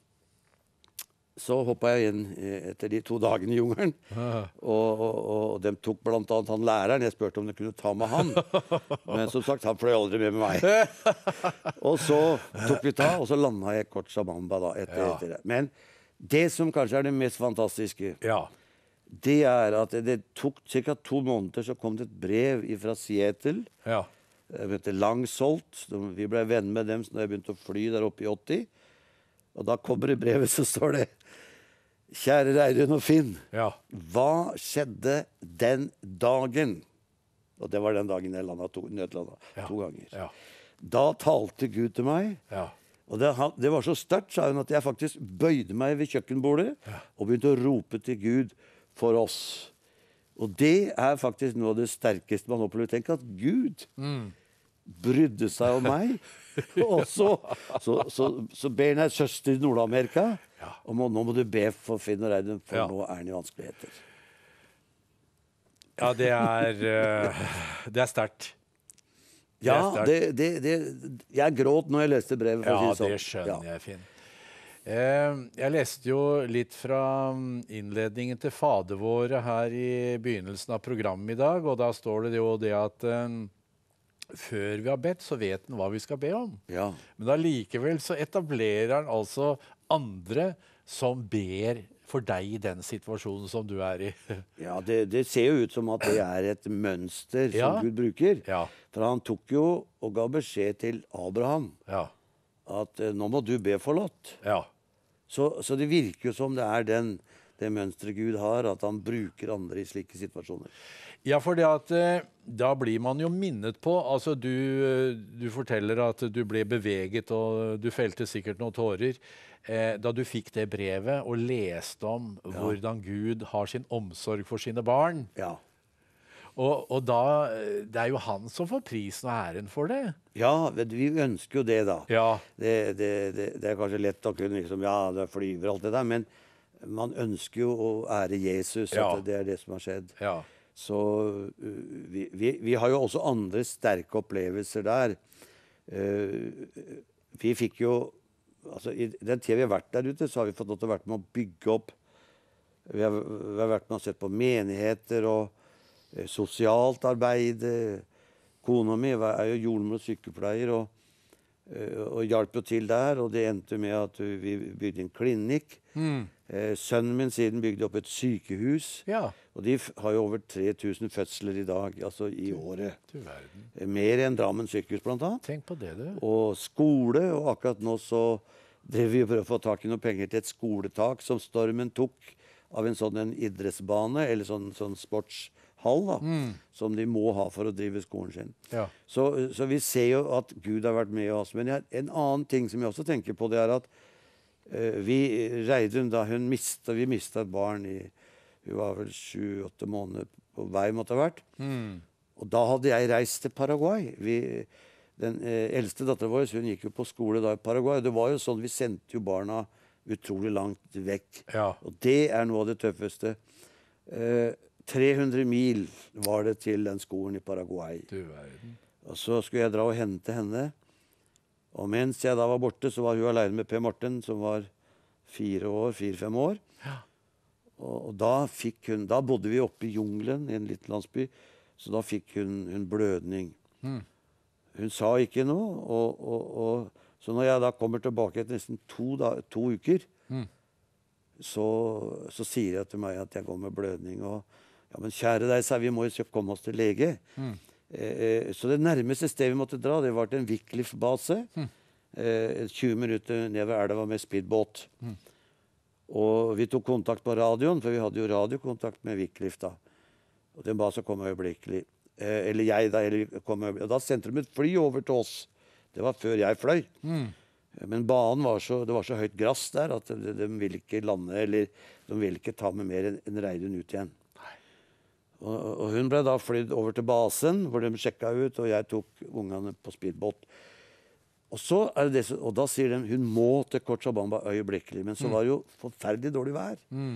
så hoppet jeg inn etter de to dagene i jungelen. Og, og, og de tok blant annet han læreren. Jeg spurte om de kunne ta med han. Men som sagt, han fløy aldri med med meg. Og så tok vi ta, og så landet jeg i Cochabamba da, etter, Ja. etter det. Men det som kanskje er det mest fantastiske, Ja. det er at det, det tok ca. to måneder, så kom det et brev fra Seattle. Ja. Jeg heter Langsolt. Vi ble venner med dem når jeg begynte å fly der oppe i åtti. Og da kommer det brevet, så står det: Kjære Reidun og Finn, Ja. hva skjedde den dagen? Og det var den dagen jeg landet to, nødlanda Ja. to ganger. Ja. Da talte Gud til meg. Ja. Og det, han- det var så sterkt, sa hun, at jeg faktisk bøyde meg ved kjøkkenbordet og begynte å rope til Gud for oss. Og det er faktisk noe av det sterkeste man opplever. Tenk at Gud brydde seg om meg. Og så, så, så, så ber han ei søster i Nord-Amerika om å nå må du be for Finn og Reidun, for Ja. nå er han i vanskeligheter. Ja, det er eh, Det er sterkt. Det er Ja, sterkt. det, det, det, jeg gråt når jeg leste brevet. For Ja, å si det det sånn. skjønner jeg, Finn. Eh, jeg leste jo litt fra mm, innledningen til Fader våre her i begynnelsen av programmet i dag, og da står det jo det at eh, før vi har bedt, så vet han hva vi skal be om. Ja. Men allikevel så etablerer han altså andre som ber for deg i den situasjonen som du er i. Ja, det, det ser jo ut som at det er et mønster som Ja. Gud bruker. Ja. For han tok jo og ga beskjed til Abraham Ja. at eh, nå må du be for Lot. Ja. Så, så det virker jo som det er den, det mønsteret Gud har, at han bruker andre i slike situasjoner. Ja, for det at eh, da blir man jo minnet på. Altså du, eh, du forteller at du ble beveget, og du felte sikkert noen tårer eh, da du fikk det brevet og leste om hvordan Gud har sin omsorg for sine barn. Ja. Og, og da eh, Det er jo han som får prisen og æren for det. Ja, vet du, vi ønsker jo det, da. Ja. Det, det, det, det er kanskje lett å kunne liksom, ja, det flyver og alt det der, men man ønsker jo å ære Jesus, Ja. at det er det som har skjedd. Ja. Så uh, vi, vi, vi har jo også andre sterke opplevelser der. Uh, vi fikk jo altså I den tida vi har vært der ute, så har vi fått lov til å være med å bygge opp. Vi har, vi har vært med å sett på menigheter og uh, sosialt arbeid. Kona mi er jo jordmor og sykepleier og, uh, og hjalp jo til der. Og det endte med at uh, vi bygde en klinikk. Mm. Uh, sønnen min siden bygde opp et sykehus. Ja. Og de f har jo over tre tusen fødsler i dag, altså i året. Du verden. Eh, Mer enn Drammen sykehus, blant annet. Tenk på det, du. Og skole, og akkurat nå så driver vi og prøver å få tak i noen penger til et skoletak som stormen tok av en sånn en idrettsbane, eller sånn, sånn sportshall, da, som de må ha for å drive skolen sin. Ja. Så, så vi ser jo at Gud har vært med oss. Men jeg, en annen ting som jeg også tenker på, det er at eh, vi, Reidun, da hun mista, vi mista et barn i Hun var vel sju-åtte måneder på vei, måtte ha vært. Mm. Og da hadde jeg reist til Paraguay. Vi, den eh, eldste datteren vår hun gikk jo på skole da i Paraguay. Det var jo sånn, vi sendte jo barna utrolig langt vekk. Ja. Og det er noe av det tøffeste. Eh, tre hundre mil var det til den skolen i Paraguay. Du verden. Og så skulle jeg dra og hente henne. Og mens jeg da var borte, så var hun alene med Per Morten, som var fire år, fire-fem år. Ja. Og, og da fikk hun, da bodde vi oppe i jungelen i en liten landsby, så da fikk hun, hun blødning. Mm. Hun sa ikke noe, og, og, og, så når jeg da kommer tilbake etter nesten to, da, to uker, Mm. så, så sier jeg til meg at jeg går med blødning, og ja, men kjære deg, sa jeg, vi må jo komme oss til lege. Mm. Eh, så det nærmeste stedet vi måtte dra, det var til en Wycliffe-base. Mm. Eh, tjue minutter ned ved elva med speedbåt. Mm. Og vi tok kontakt på radioen, for vi hadde jo radiokontakt med Wycliffe da. Og den ba så kom øyeblikkelig. Eh, eller jeg da, eller kom øyeblikkelig. Og da sendte de et fly over til oss. Det var før jeg fløy. Mm. Men banen var så, det var så høyt grass der at de, de ville ikke lande, eller de ville ikke ta med mer enn en Reidun ut igjen. Og, og hun ble da flydd over til basen, hvor de sjekka ut, og jeg tok ungene på speedbåt. Og, så er det det, som- og da sier de hun må til Cochabamba øyeblikkelig. Men så var det jo forferdelig dårlig vær. Mm.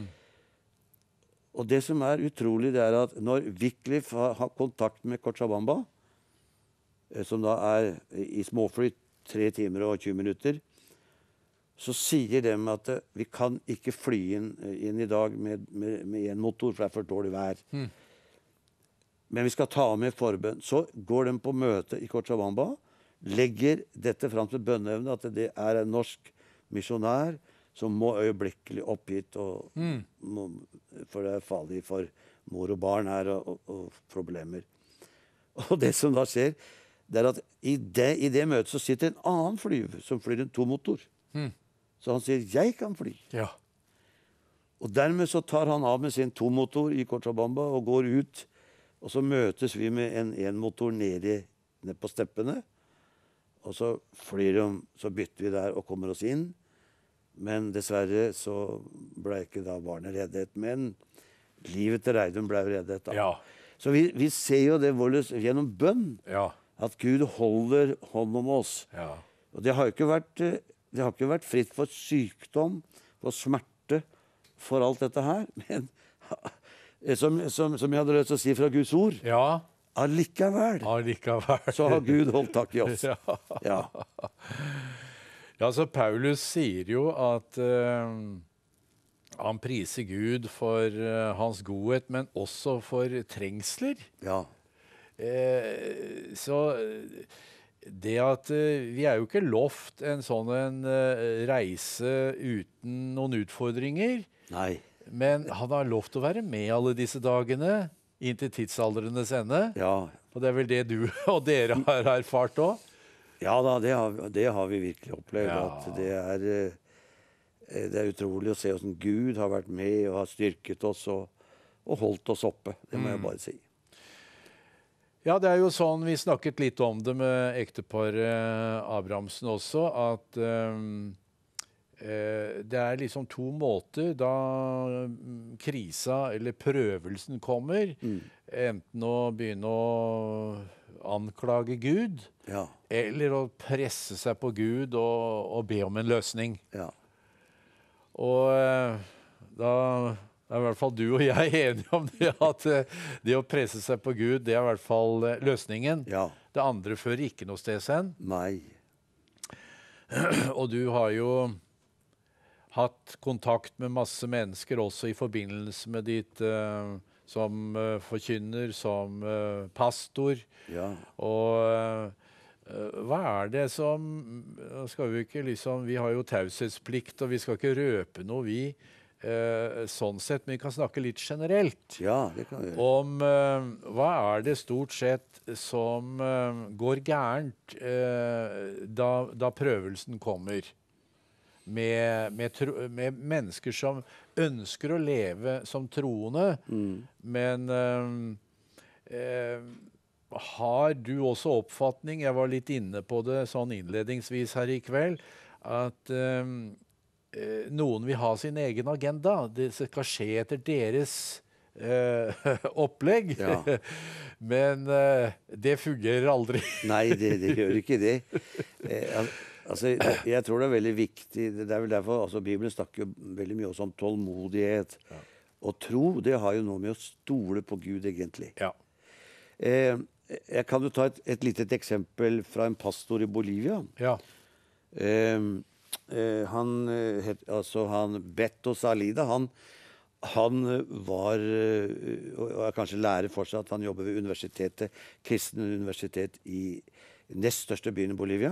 Og det som er utrolig, det er at når Wycliffe har, har kontakt med Cochabamba, eh, som da er i småfly tre timer og tjue minutter, så sier de at eh, vi kan ikke fly inn, inn i dag med, med, med en motor, for det er for dårlig vær. Mm. Men vi skal ta med forbønn. Så går de på møte i Cochabamba, legger dette fram til bønneevne, at det er en norsk misjonær som må øyeblikkelig opp hit, og, Mm. må, for det er farlig for mor og barn her, og, og, og problemer. Og det som da skjer, det er at i det, i det møtet så sitter en annen flyver som flyr en tomotor. Mm. Så han sier, jeg kan fly. Ja. Og dermed så tar han av med sin tomotor i Cochabamba og går ut. Og så møtes vi med en enmotor nede, nede på steppene. Og så flyr de, så bytter vi der og kommer oss inn. Men dessverre så ble ikke da barnet reddet. Men livet til Reidun ble reddet da. Ja. Så vi, vi ser jo det hvordan, gjennom bønn, Ja. at Gud holder hånd om oss. Ja. Og det har jo ikke vært, eh, det har ikke vært fritt for sykdom, for smerte, for alt dette her. Men eh, som, som, som jeg hadde lyst til å si fra Guds ord, Ja. allikevel Allikevel. så har Gud holdt tak i oss. Ja. Ja. Ja, så Paulus sier jo at eh, han priser Gud for eh, hans godhet, men også for trengsler. Ja. Eh, så eh, det at eh, vi er jo ikke lovt en sånn en eh, reise uten noen utfordringer, Nei. men han har lovt å være med alle disse dagene inntil tidsaldrenes ende. Ja. Og det er vel det du og dere har erfart òg? Ja da, det har, det har vi virkelig opplevd. Ja. At det er, eh, det er utrolig å se hvordan Gud har vært med og har styrket oss og, og holdt oss oppe. Det må jeg bare si. Ja, det er jo sånn, vi snakket litt om det med ekteparet Abrahamsen også, at um, eh, det er liksom to måter da mm, krisa eller prøvelsen kommer. Mm. Enten å begynne å anklage Gud, Ja. eller å presse seg på Gud og, og be om en løsning. Ja. Og eh, da er i hvert fall du og jeg enige om det, at eh, det å presse seg på Gud, det er i hvert fall eh, løsningen. Ja. Det andre fører ikke noe sted hen. Nei. Og du har jo hatt kontakt med masse mennesker også i forbindelse med ditt eh, som eh, forkynner, som eh, pastor. Ja. Og eh, hva er det som nå skal vi ikke liksom, vi har jo taushetsplikt, og vi skal ikke røpe noe, vi. Eh, sånn sett, men vi kan snakke litt generelt. Ja, det kan vi gjøre. Om eh, hva er det stort sett som eh, går gærent eh, da, da prøvelsen kommer? Med, med, tro, med mennesker som ønsker å leve som troende, Mm. men eh, eh, har du også oppfatning, jeg var litt inne på det sånn innledningsvis her i kveld, at eh, eh, noen vil ha sin egen agenda. Det skal skje etter deres eh, opplegg. Ja. Men eh, det fungerer aldri. Nei, det, det gjør ikke det. Eh, al altså, jeg tror det er veldig viktig. Det er vel derfor altså, Bibelen snakker jo veldig mye også om tålmodighet. Ja. Og tro, det har jo noe med å stole på Gud, egentlig. Ja. Eh, jeg kan jo ta et, et lite eksempel fra en pastor i Bolivia. Ja. Eh, eh, han, het, altså han Beto Salida, han, han var og er kanskje lærer fortsatt. Han jobber ved universitetet, kristne universitet i nest største byen i Bolivia,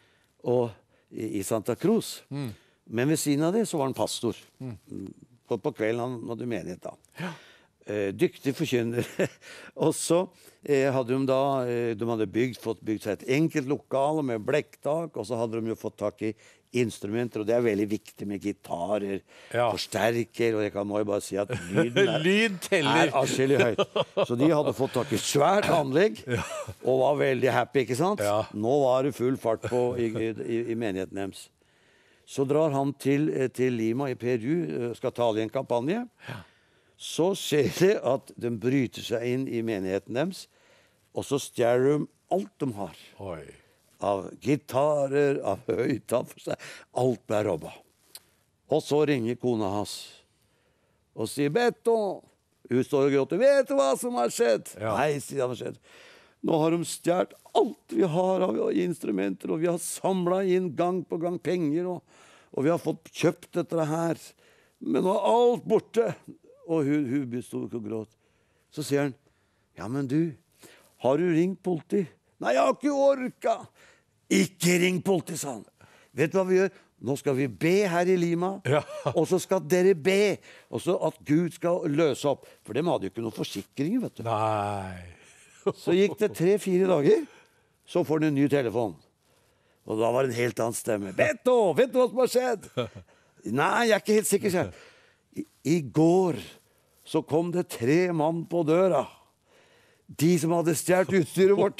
og i, i Santa Cruz. Mm. Men ved siden av det så var han pastor. Mm. På, på kvelden han hadde menighet da. Ja. Eh, dyktig forkynner. Og så eh, hadde de da eh, de hadde bygd, fått bygd seg et enkelt lokale med blekktak, og så hadde de jo fått tak i instrumenter, og det er veldig viktig med gitarer, ja. Forsterker, og jeg kan må jo bare si at lyden er, Lyd teller. er atskillig høyt. Så de hadde fått tak i svært anlegg, ja. Og var veldig happy, ikke sant? Ja. Nå var det full fart på i, i, i menigheten deres. Så drar han til, til Lima i Peru, skal tale i en kampanje. Ja. Så skjer det at de bryter seg inn i menigheten deres, og så stjeler de alt de har. Oi. Av gitarer, av høyttaler for seg. Alt ble robba. Og så ringer kona hans og sier, Beto, hun står og gråter, vet du hva som har skjedd? Ja. Nei, sier han, har skjedd. Nå har de stjert alt vi har av instrumenter, og vi har samlet inn gang på gang penger, og, og vi har fått kjøpt dette her. Men nå er alt borte. Og hun, hun stod og gråt. Så sier han, ja, men du, har du ringt politi? Nei, jeg har ikke orka. Ikke ring politi, sa han. Vet du hva vi gjør? Nå skal vi be her i Lima, ja. Og så skal dere be, og så at Gud skal løse opp. For dem hadde jo ikke noen forsikringer, vet du. Nei. Så gikk det tre-fire dager, så får han en ny telefon. Og da var det en helt annen stemme. Beto, vet du hva som har skjedd? Nei, jeg er ikke helt sikker, sier jeg. I, I går så kom det tre mann på døra. De som hadde stjert utstyret vårt.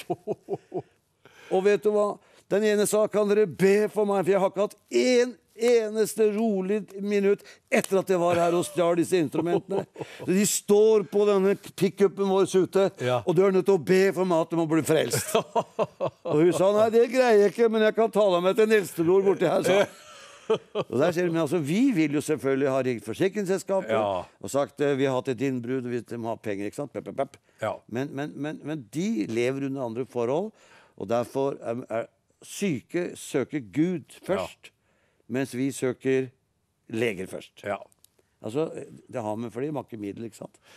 Og vet du hva? Den ene sa, kan dere be for meg? For jeg har ikke hatt en eneste rolig minutt etter at jeg var her og stjal disse instrumentene. Så de står på denne pick-upen vår ute, ja. Og du er nødt til å be for meg at du må bli frelst. Og hun sa, nei, det greier jeg ikke, men jeg kan tale med til en eldstebror borti her, sa. Og der ser vi, altså, vi vil jo selvfølgelig ha ringt forsikringsselskapet, ja. Og sagt vi har hatt et innbrudd og vi må ha penger, ikke sant? Pep, pep, pep. Ja. Men, men, men, men de lever under andre forhold, og derfor er, er syke søker Gud først, ja. Mens vi søker leger først. Ja. Altså, det har med fordi makkemiddel, ikke sant?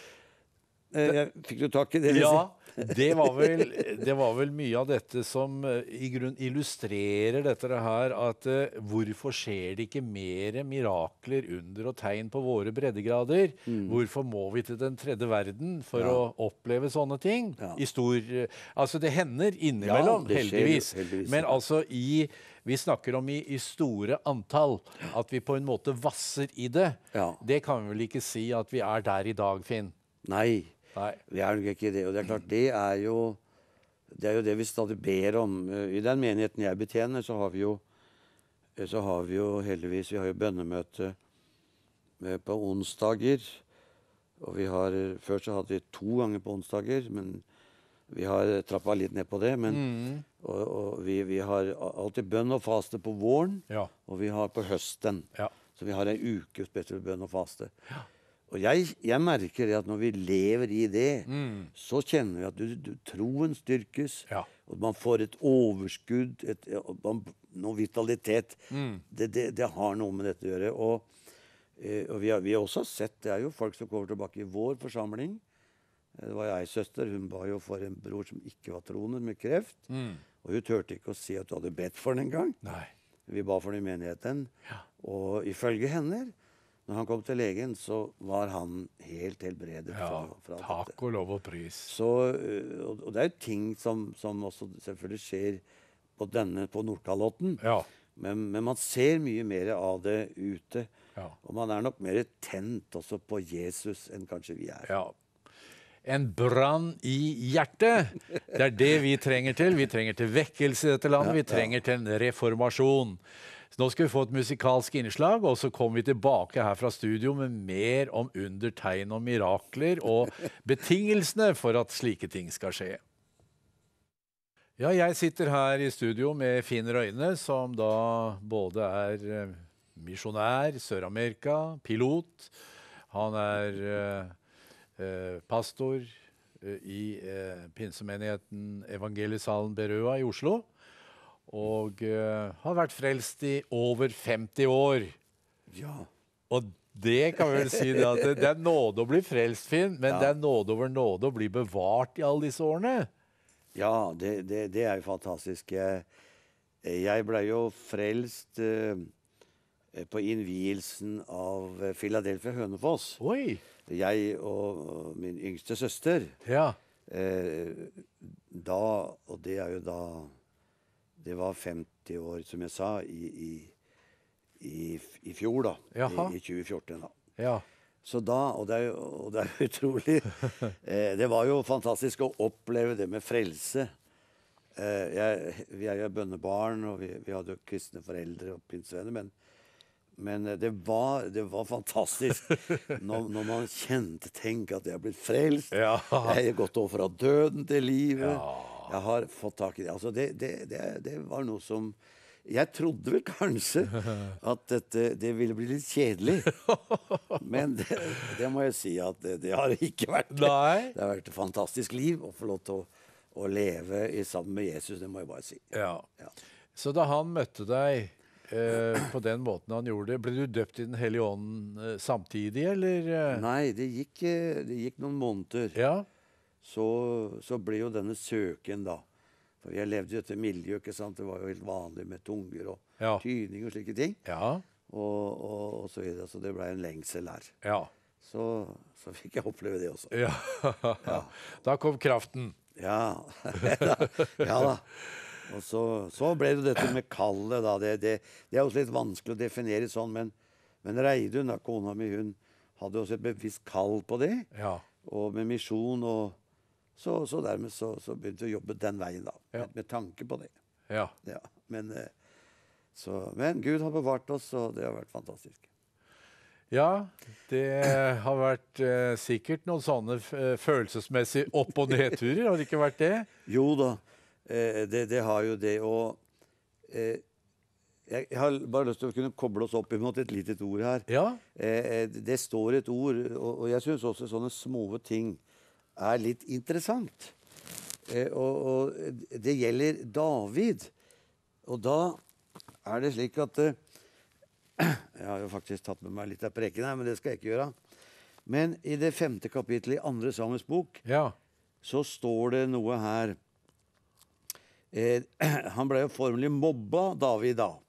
Eh, fikk du tak i det? Ja, det var, vel, det var vel mye av dette som uh, i grunn illustrerer dette her, at uh, hvorfor skjer det ikke mer mirakler, under og tegn på våre breddegrader? Mm. Hvorfor må vi til den tredje verden for ja. Å oppleve sånne ting? Ja. I stor, uh, altså det hender innimellom, ja, det heldigvis. Skjer, heldigvis. Men altså i, vi snakker om i, i store antall, at vi på en måte vasser i det. Ja. Det kan vi vel ikke si at vi er der i dag, Finn? Nei. Nei, vi er nok ikke det. Og det er klart, det er jo det er jo det vi stadig ber om. I den menigheten jeg betjener, så har vi jo så har vi jo heldigvis vi har jo bønnemøte på onsdager. Og vi har før så hadde vi to ganger på onsdager, men vi har trappet litt ned på det. Men, mm. og, og vi, vi har alltid bønn og faste på våren, ja. Og vi har på høsten. Ja. Så vi har en uke spesielt bønn og faste. Ja. Og jeg, jeg merker det at når vi lever i det, mm. så kjenner vi at du, du, troen styrkes, ja. Og man får et overskudd, et, man, noe vitalitet. Mm. Det, det, det har noe med dette å gjøre. Og, eh, og vi, har, vi har også sett, det er jo folk som kommer tilbake i vår forsamling. Det var jeg søster, hun ba jo for en bror som ikke var troende med kreft. Mm. Og hun tørte ikke å si at du hadde bedt for den en gang. Nei. Vi ba for den i menigheten. Ja. Og ifølge henne, når han kom til legen, så var han helt helbredet. Ja, fra, fra takk dette. Og lov og pris. Så, og, og det er jo ting som, som også selvfølgelig skjer på denne, på Nordkalotten. Ja. Men, men man ser mye mer av det ute. Ja. Og man er nok mer tent også på Jesus enn kanskje vi er. Ja. En brann i hjertet. Det er det vi trenger til. Vi trenger til vekkelse i dette landet. Vi trenger til en reformasjon. Så nå skal vi få et musikalsk innslag, og så kommer vi tilbake her fra studio med mer om under, tegn og mirakler, og betingelsene for at slike ting skal skje. Ja, jeg sitter her i studio med Finn Røyne, som da både er eh, misjonær, Sør-Amerika, pilot. Han er eh, eh, pastor eh, i eh, pinsemenigheten Evangelisalen Berøa i Oslo. Og eh, har vært frelst i over femti år. Ja. Og det kan vi vel si det, at det, det er nåde å bli frelst, Finn, men Ja. det er nåde over nåde å bli bevart i alle disse årene. Ja, det, det, det er jo fantastisk. Jeg, jeg ble jo frelst eh, på innvielsen av Philadelphia Hønefoss. Oi! Jeg og, og min yngste søster. Ja. Eh, da, og det er jo da Det var femti år, som jeg sa, i, i, i, i fjor, da. Jaha. I, I tjue fjorten, da. Ja. Så da, og det er jo og det er utrolig eh, Det var jo fantastisk å oppleve det med frelse. Eh, jeg, vi er jo bønnebarn, og vi, vi hadde jo kristne foreldre og pinsevenner, men, men det, var, det var fantastisk når, når man kjente Tenk at jeg har blitt frelst. Ja. Jeg har gått over fra døden til livet. Ja. Jeg har fått tak i det. Altså, det, det, det, det var noe som Jeg trodde vel kanskje at dette, det ville bli litt kjedelig. Men det, det må jeg si at det, det har ikke vært det. Nei. Det har vært et fantastisk liv å få lov til å, å leve i sammen med Jesus. Det må jeg bare si. Ja. Ja. Så da han møtte deg eh, på den måten han gjorde det, ble du døpt i Den hellige ånd eh, samtidig, eller? eh? Nei, det gikk, eh, det gikk noen måneder. Ja. Så, så ble jo denne søken, da. For jeg levde jo i dette miljøet, ikke sant? Det var jo helt vanlig med tunger og Ja. tydning og slike ting. Ja. Og, og, og så videre. Så det ble en lengsel her. Ja. Så, så fikk jeg oppleve det også. Ja. Da kom kraften. Ja, ja da. Og så, så ble det dette med kallet, da. Det, det, det er også litt vanskelig å definere sånn, men, men Reidun, da, kona mi, hun hadde også et bevisst kall på det. Ja. Og med misjon, og så, så dermed så, så begynte vi å jobbe den veien, da. Ja. Med, med tanke på det. Ja. Ja, men, eh, så, men Gud har bevart oss, og det har vært fantastisk. Ja, det har vært eh, sikkert noen sånne eh, følelsesmessige opp- og nedturer, har det ikke vært det? Jo da, eh, det, det har jo det, og eh, jeg, jeg har bare lyst til å kunne koble oss opp imot et litet ord her. Ja. Eh, det står et ord, og, og jeg synes også sånne små ting er litt interessant. Eh, og, og det gjelder David. Og da er det slik at eh, jeg har jo faktisk tatt med meg litt av preken her, men det skal jeg ikke gjøre. Men i det femte kapittelet i andre Samuels bok, Ja. så står det noe her. Eh, han ble jo formelig mobba, David, da.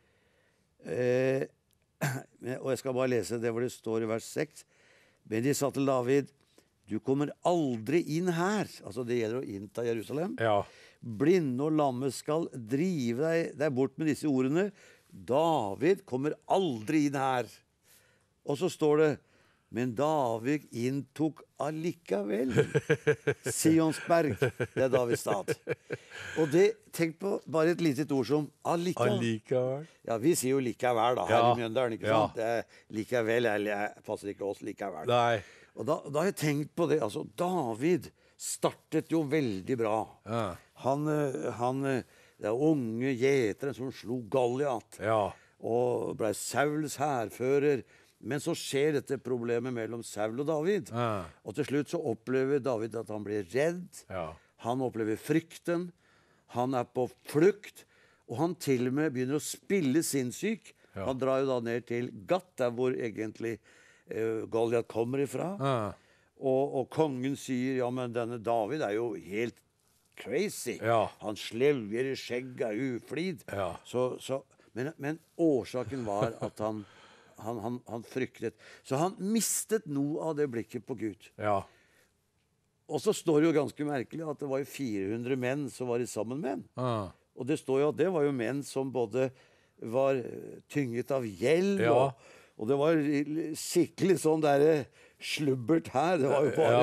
Eh, og jeg skal bare lese det hvor det står i vers seks. Men de sa til David, du kommer aldri inn her. Altså det gjelder å innta Jerusalem. Ja. Blinde og lamme skal drive deg, deg bort med disse ordene. David kommer aldri inn her. Og så står det, men David inntok allikevel Sionsberg. Det er Davids stad. Og det, tenk på bare et litet ord som allikevel. Allikevel. Ja, vi sier jo likevel da, her Ja. i Mjøndalen, ikke Ja. sant? Det er likevel, eller jeg passer ikke oss likevel. Nei. Og da, da har jeg tenkt på det, altså David startet jo veldig bra. Ja. Han, eh, han eh, det er unge gjeteren som slo Goliat, Ja. og ble Sauls hærfører. Men så skjer dette problemet mellom Saul og David. Ja. Og til slutt så opplever David at han blir redd. Ja. Han opplever frykten. Han er på flukt. Og han til og med begynner å spille sinnssyk. Ja. Han drar jo da ned til Gat, der hvor egentlig eh, Goliat kommer ifra. Ja. Og, og kongen sier, ja, men denne David er jo helt crazy. Ja. Han slevjer i skjegget, er uflid. Ja. Så, så, men, men årsaken var at han, han, han, han fryktet. Så han mistet noe av det blikket på Gud. Ja. Og så står det jo ganske merkelig at det var jo fire hundre menn som var sammen med ham. Ja. Og det står jo at det var jo menn som både var tynget av gjeld, Ja. og, og det var skikkelig sånn der slubbert her. Det var jo bare Ja.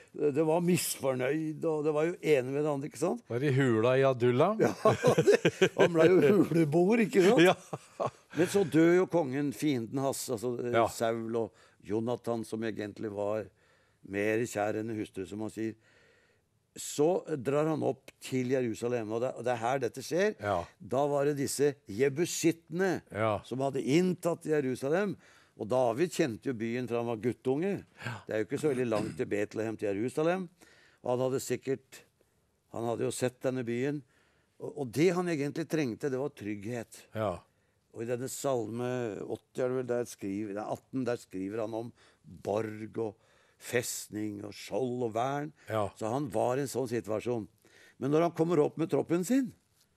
det var misfornøyd, og det var jo ene med det andre, ikke sant? Var i hula i Adullam? Ja, det, han ble jo huleboer, ikke sant? Ja. Men så dør jo kongen, fienden hans, altså eh, Ja. Saul og Jonathan, som egentlig var mer kjær enn hustru, som han sier. Så drar han opp til Jerusalem, og det, og det er her dette skjer. Ja. Da var det disse jebusittene Ja. som hadde inntatt Jerusalem. Og David kjente jo byen fra han var guttunge. Det er jo ikke så veldig langt til Betlehem til Jerusalem. Og han hadde sikkert Han hadde jo sett denne byen. Og, og det han egentlig trengte, det var trygghet. Ja. Og i denne salme åtti, er det vel, der skriver, nei, atten, der skriver han om borg og festning og skjold og vern. Ja. Så han var i en sånn situasjon. Men når han kommer opp med troppen sin,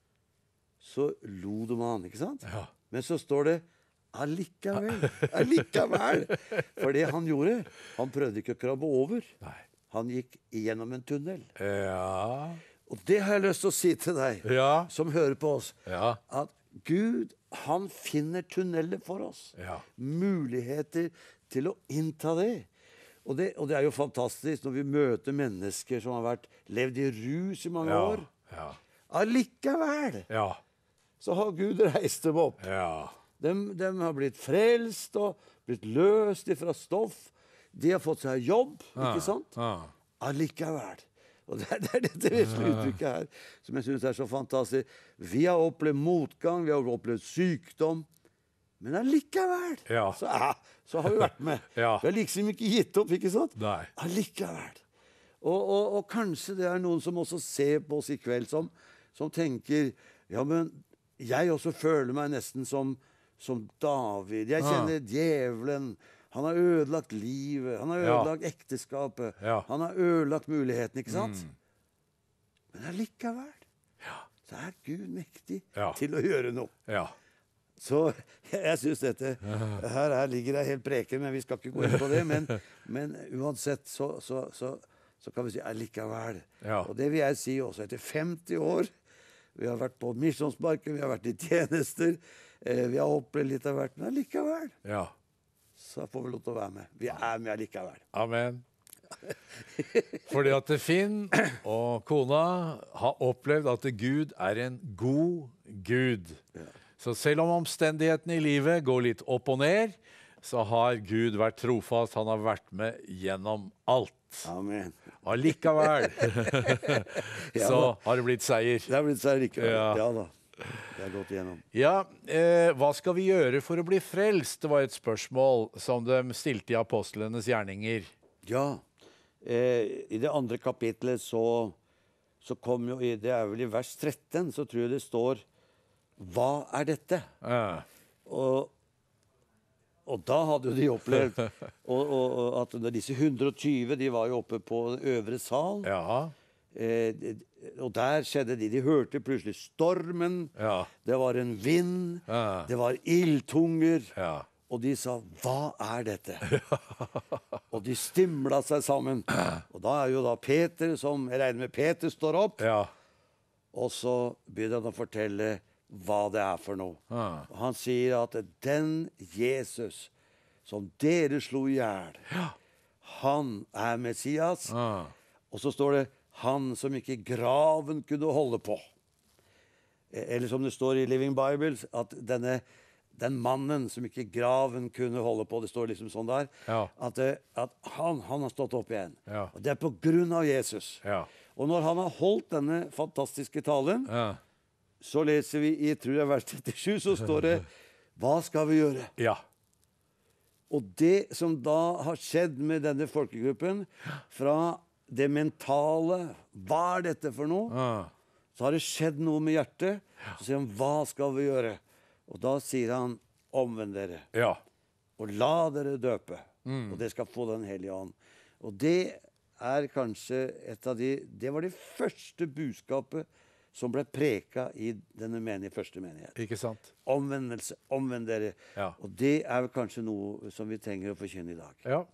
så lo de av han, ikke sant? Ja. Men så står det allikevel, allikevel. For det han gjorde, han prøvde ikke å krabbe over. Nei. Han gikk igjennom en tunnel. Ja. Og det har jeg lyst til å si til deg, Ja. som hører på oss, Ja. at Gud, han finner tunneler for oss. Ja. Muligheter til å innta det. Og, det. og det er jo fantastisk når vi møter mennesker som har vært, levd i rus i mange Ja. år. Ja. Allikevel Ja. så har Gud reist dem opp. Ja. De, de har blitt frelst og blitt løst ifra stoff. De har fått seg jobb, ikke sant? Ja. Allikevel. Og det er, det er dette vesle uttrykket her som jeg syns er så fantastisk. Vi har opplevd motgang, vi har opplevd sykdom. Men allikevel Ja. så, er, så har vi vært med. Ja. Vi har liksom ikke gitt opp, ikke sant? Nei. Allikevel. Og, og, og kanskje det er noen som også ser på oss i kveld, som, som tenker ja, men jeg også føler meg nesten som, som David. Jeg kjenner djevelen. Han har ødelagt livet. Han har Ja. ødelagt ekteskapet. Ja. Han har ødelagt muligheten, ikke sant? Men allikevel så er Gud mektig Ja. til å gjøre noe. Ja. Så jeg, jeg syns dette her, her ligger det helt preken, men vi skal ikke gå inn på det. Men, men uansett så, så, så, så kan vi si allikevel. Ja. Og det vil jeg si også etter femti år. Vi har vært på Misjonsmarken, vi har vært i tjenester. Eh, vi har opplevd litt av hvert, men allikevel Ja. så får vi lov til å være med. Vi er med allikevel. Amen. Fordi at Finn og kona har opplevd at Gud er en god Gud. Så selv om omstendighetene i livet går litt opp og ned, så har Gud vært trofast. Han har vært med gjennom alt. Amen. Allikevel så har det blitt seier. Det har blitt seg likevel. Ja. Ja. da. Det har gått igjennom. Ja, eh, hva skal vi gjøre for å bli frelst? Det var et spørsmål som de stilte i apostlenes gjerninger. Ja. Eh, I det andre kapitlet så, så kom jo i, det er vel i vers tretten, så tror jeg det står hva er dette? Eh, Og, og da hadde jo de opplevd og, og, og at disse hundre og tjue, de var jo oppe på den øvre sal. ja, Eh, og der skjedde de. De hørte plutselig stormen. Ja. Det var en vind. Ja. Det var ildtunger. ja, Og de sa 'Hva er dette?' Og de stimla seg sammen. Og da er jo da Peter, som jeg regner med Peter, står opp. ja, Og så begynner han å fortelle hva det er for noe. Ja. Og han sier at den Jesus som dere slo i hjel, han er Messias. ja, Og så står det 'han som ikke graven kunne holde på'. Eller som det står i Living Bible, at denne, den mannen som ikke graven kunne holde på, det står liksom sånn der, Ja. at, det- at han, han har stått opp igjen. Ja. Og det er på grunn av Jesus. ja, Og når han har holdt denne fantastiske talen, ja, så leser vi i tror jeg, vers trettisju, så står det 'Hva skal vi gjøre?' ja, Og det som da har skjedd med denne folkegruppen, fra det mentale 'Hva er dette for noe?' ja, så har det skjedd noe med hjertet. Så sier han 'Hva skal vi gjøre?' Og da sier han 'Omvend dere, ja, og la dere døpe', og dere skal få Den hellige ånd. Og det er kanskje et av de Det var det første budskapet som ble preka i denne menige, første menighet. ikke sant? Omvendelse. Omvend dere. Ja. Og det er vel kanskje noe som vi trenger å forkynne i dag. Ja.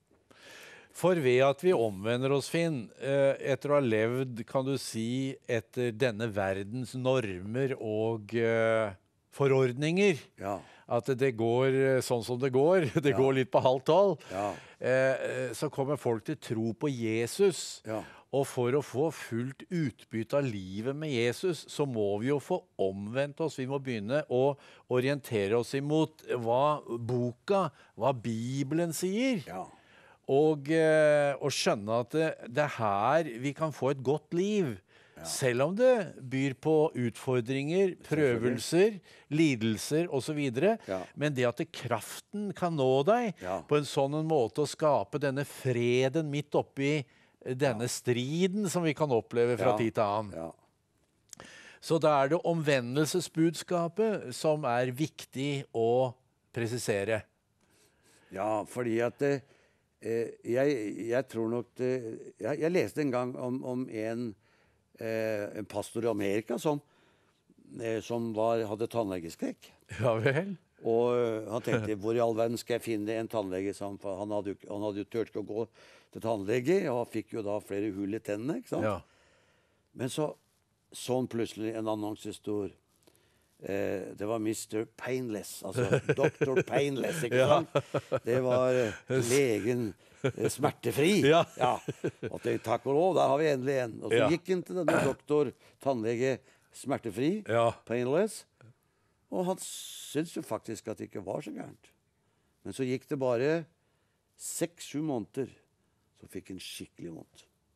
For ved at vi omvender oss, Finn, eh, etter å ha levd, kan du si, etter denne verdens normer og eh, forordninger. Ja. At det går sånn som det går. Det Ja. går litt på halvt tolv. Ja. Eh, så kommer folk til tro på Jesus. Ja. Og for å få fullt utbytte av livet med Jesus, så må vi jo få omvendt oss. Vi må begynne å orientere oss imot hva boka, hva Bibelen sier. Ja. Og, eh, og skjønne at det, det er her vi kan få et godt liv. Selv om det byr på utfordringer, prøvelser, lidelser osv. Ja. Men det at det kraften kan nå deg Ja. på en sånn en måte å skape denne freden midt oppi denne striden som vi kan oppleve fra Ja. tid til annen. Ja. Så da er det omvendelsesbudskapet som er viktig å presisere. Ja, fordi at eh, jeg, jeg tror nok det, jeg, jeg leste en gang om, om en, eh, en pastor i Amerika som, eh, som var, hadde tannlegeskrekk. Ja vel? Og eh, han tenkte, hvor i all verden skal jeg finne en tannlege som, for han hadde, jo- han hadde jo tørt ikke å gå til tannlege, og han fikk jo da flere hull i tennene, ikke sant? Ja. Men så så han plutselig en annonse stor. Eh, det var mister Painless, altså doktor Painless, ikke sant? Det var eh, legen eh, smertefri. Ja. Og tenkte, takk og lov, der har vi endelig en. Og så Ja. gikk han til denne doktor, tannlege smertefri, Ja. Painless, og han syntes jo faktisk at det ikke var så gærent. Men så gikk det bare seks-sju måneder, så fikk han skikkelig vondt.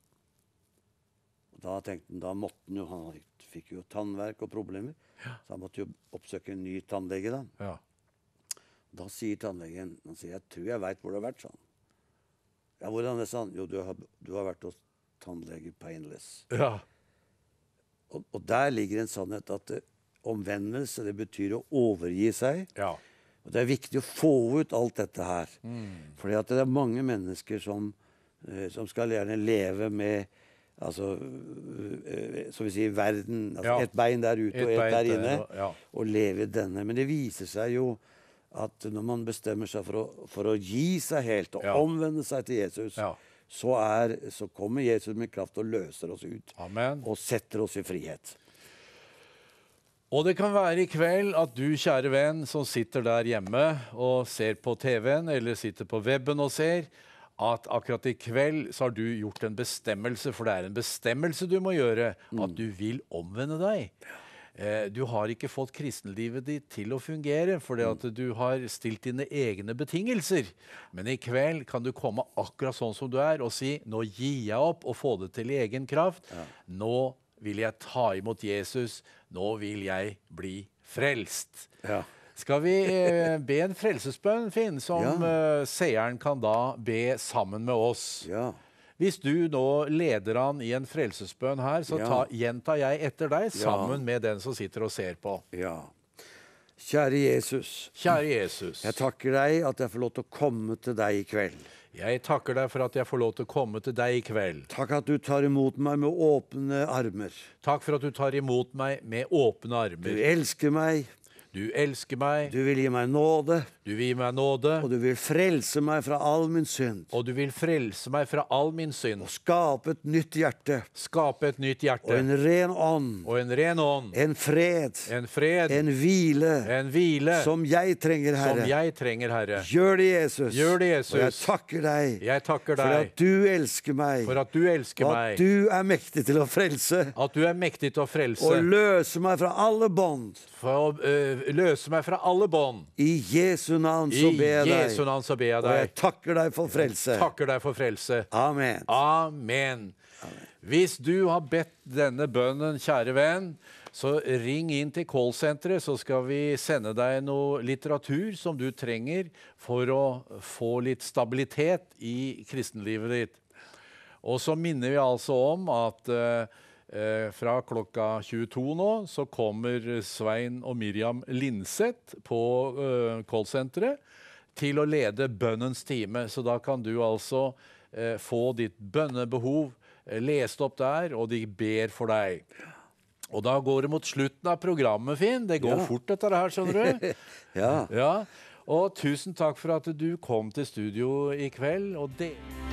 Og da tenkte han, da måtte han jo, han fikk jo tannverk og problemer, så han måtte jo oppsøke en ny tannlege da. Ja. Da sier tannlegen, han sier, jeg tror jeg vet hvor du har vært, sånn. Ja, hvordan er det sånn? Jo, du har, du har vært hos tannlege Painless. Ja. Og, og der ligger en sannhet at eh, omvendelse, det betyr å overgi seg. Ja. Og det er viktig å få ut alt dette her. Fordi at det er mange mennesker som, eh, som skal gjerne leve med, altså, eh, som vi sier, verden. Altså Ja. et bein der ute Et og et bein der der, inne. ja. Og leve i denne. Men det viser seg jo at når man bestemmer seg for å, for å gi seg helt og Ja. omvende seg til Jesus, Ja. så, er, så kommer Jesus med kraft og løser oss ut. Amen. Og setter oss i frihet. Og det kan være i kveld at du, kjære venn, som sitter der hjemme og ser på T V-en, eller sitter på weben og ser, at akkurat i kveld så har du gjort en bestemmelse, for det er en bestemmelse du må gjøre, at du vil omvende deg. Eh, du har ikke fått kristenlivet ditt til å fungere, fordi at du har stilt dine egne betingelser. Men i kveld kan du komme akkurat sånn som du er, og si, nå gir jeg opp og få det til i egen kraft. Nå vil jeg ta imot Jesus. Nå vil jeg bli frelst. Ja. Skal vi eh, be en frelsesbønn, Finn, som Ja. eh, seeren kan da be sammen med oss? Ja. Hvis du nå leder han i en frelsesbønn her, så Ja. ta, gjentar jeg etter deg Ja. sammen med den som sitter og ser på. Ja. Kjære Jesus, Kjære Jesus, jeg takker deg at jeg får lov til å komme til deg i kveld. jeg takker deg for at jeg får lov til å komme til deg i kveld. Takk at du tar imot meg med åpne armer. Takk for at du tar imot meg med åpne Du armer. elsker meg, Du elsker meg, du vil gi meg nåde, du vil gi meg nåde, og du vil frelse meg fra all min synd. og du vil frelse meg fra all min synd. Og skape et nytt hjerte, Skape et nytt og hjerte, en ren ånd, og en ren ånd, en fred, en fred, en hvile, en hvile, som jeg trenger, som Herre. jeg trenger, Herre. Gjør det, Jesus. Gjør det, Jesus. Og jeg takker deg Jeg takker for deg at du elsker meg, for at du elsker og at meg, du er mektig til å frelse at du er mektig til å og frelse, løse meg fra alle bånd. for å øh, løse meg fra alle bånd. I Jesu navn I så ber jeg Jesu deg. navn så ber jeg Og jeg deg. takker deg for frelse. Takker deg for frelse. Amen. Amen. Hvis du har bedt denne bønnen, kjære venn, så ring inn til callsenteret, så skal vi sende deg noe litteratur som du trenger for å få litt stabilitet i kristenlivet ditt. Og så minner vi altså om at eh, eh, fra klokka tjueto nå så kommer Svein og Miriam Linseth på eh, callsenteret til å lede bønnens time. Så da kan du altså eh, få ditt bønnebehov eh, lest opp der, og de ber for deg. Og da går det mot slutten av programmet, Finn. Det går Ja. fort dette her, skjønner du. Ja. Ja, og tusen takk for at du kom til studio i kveld. Og det...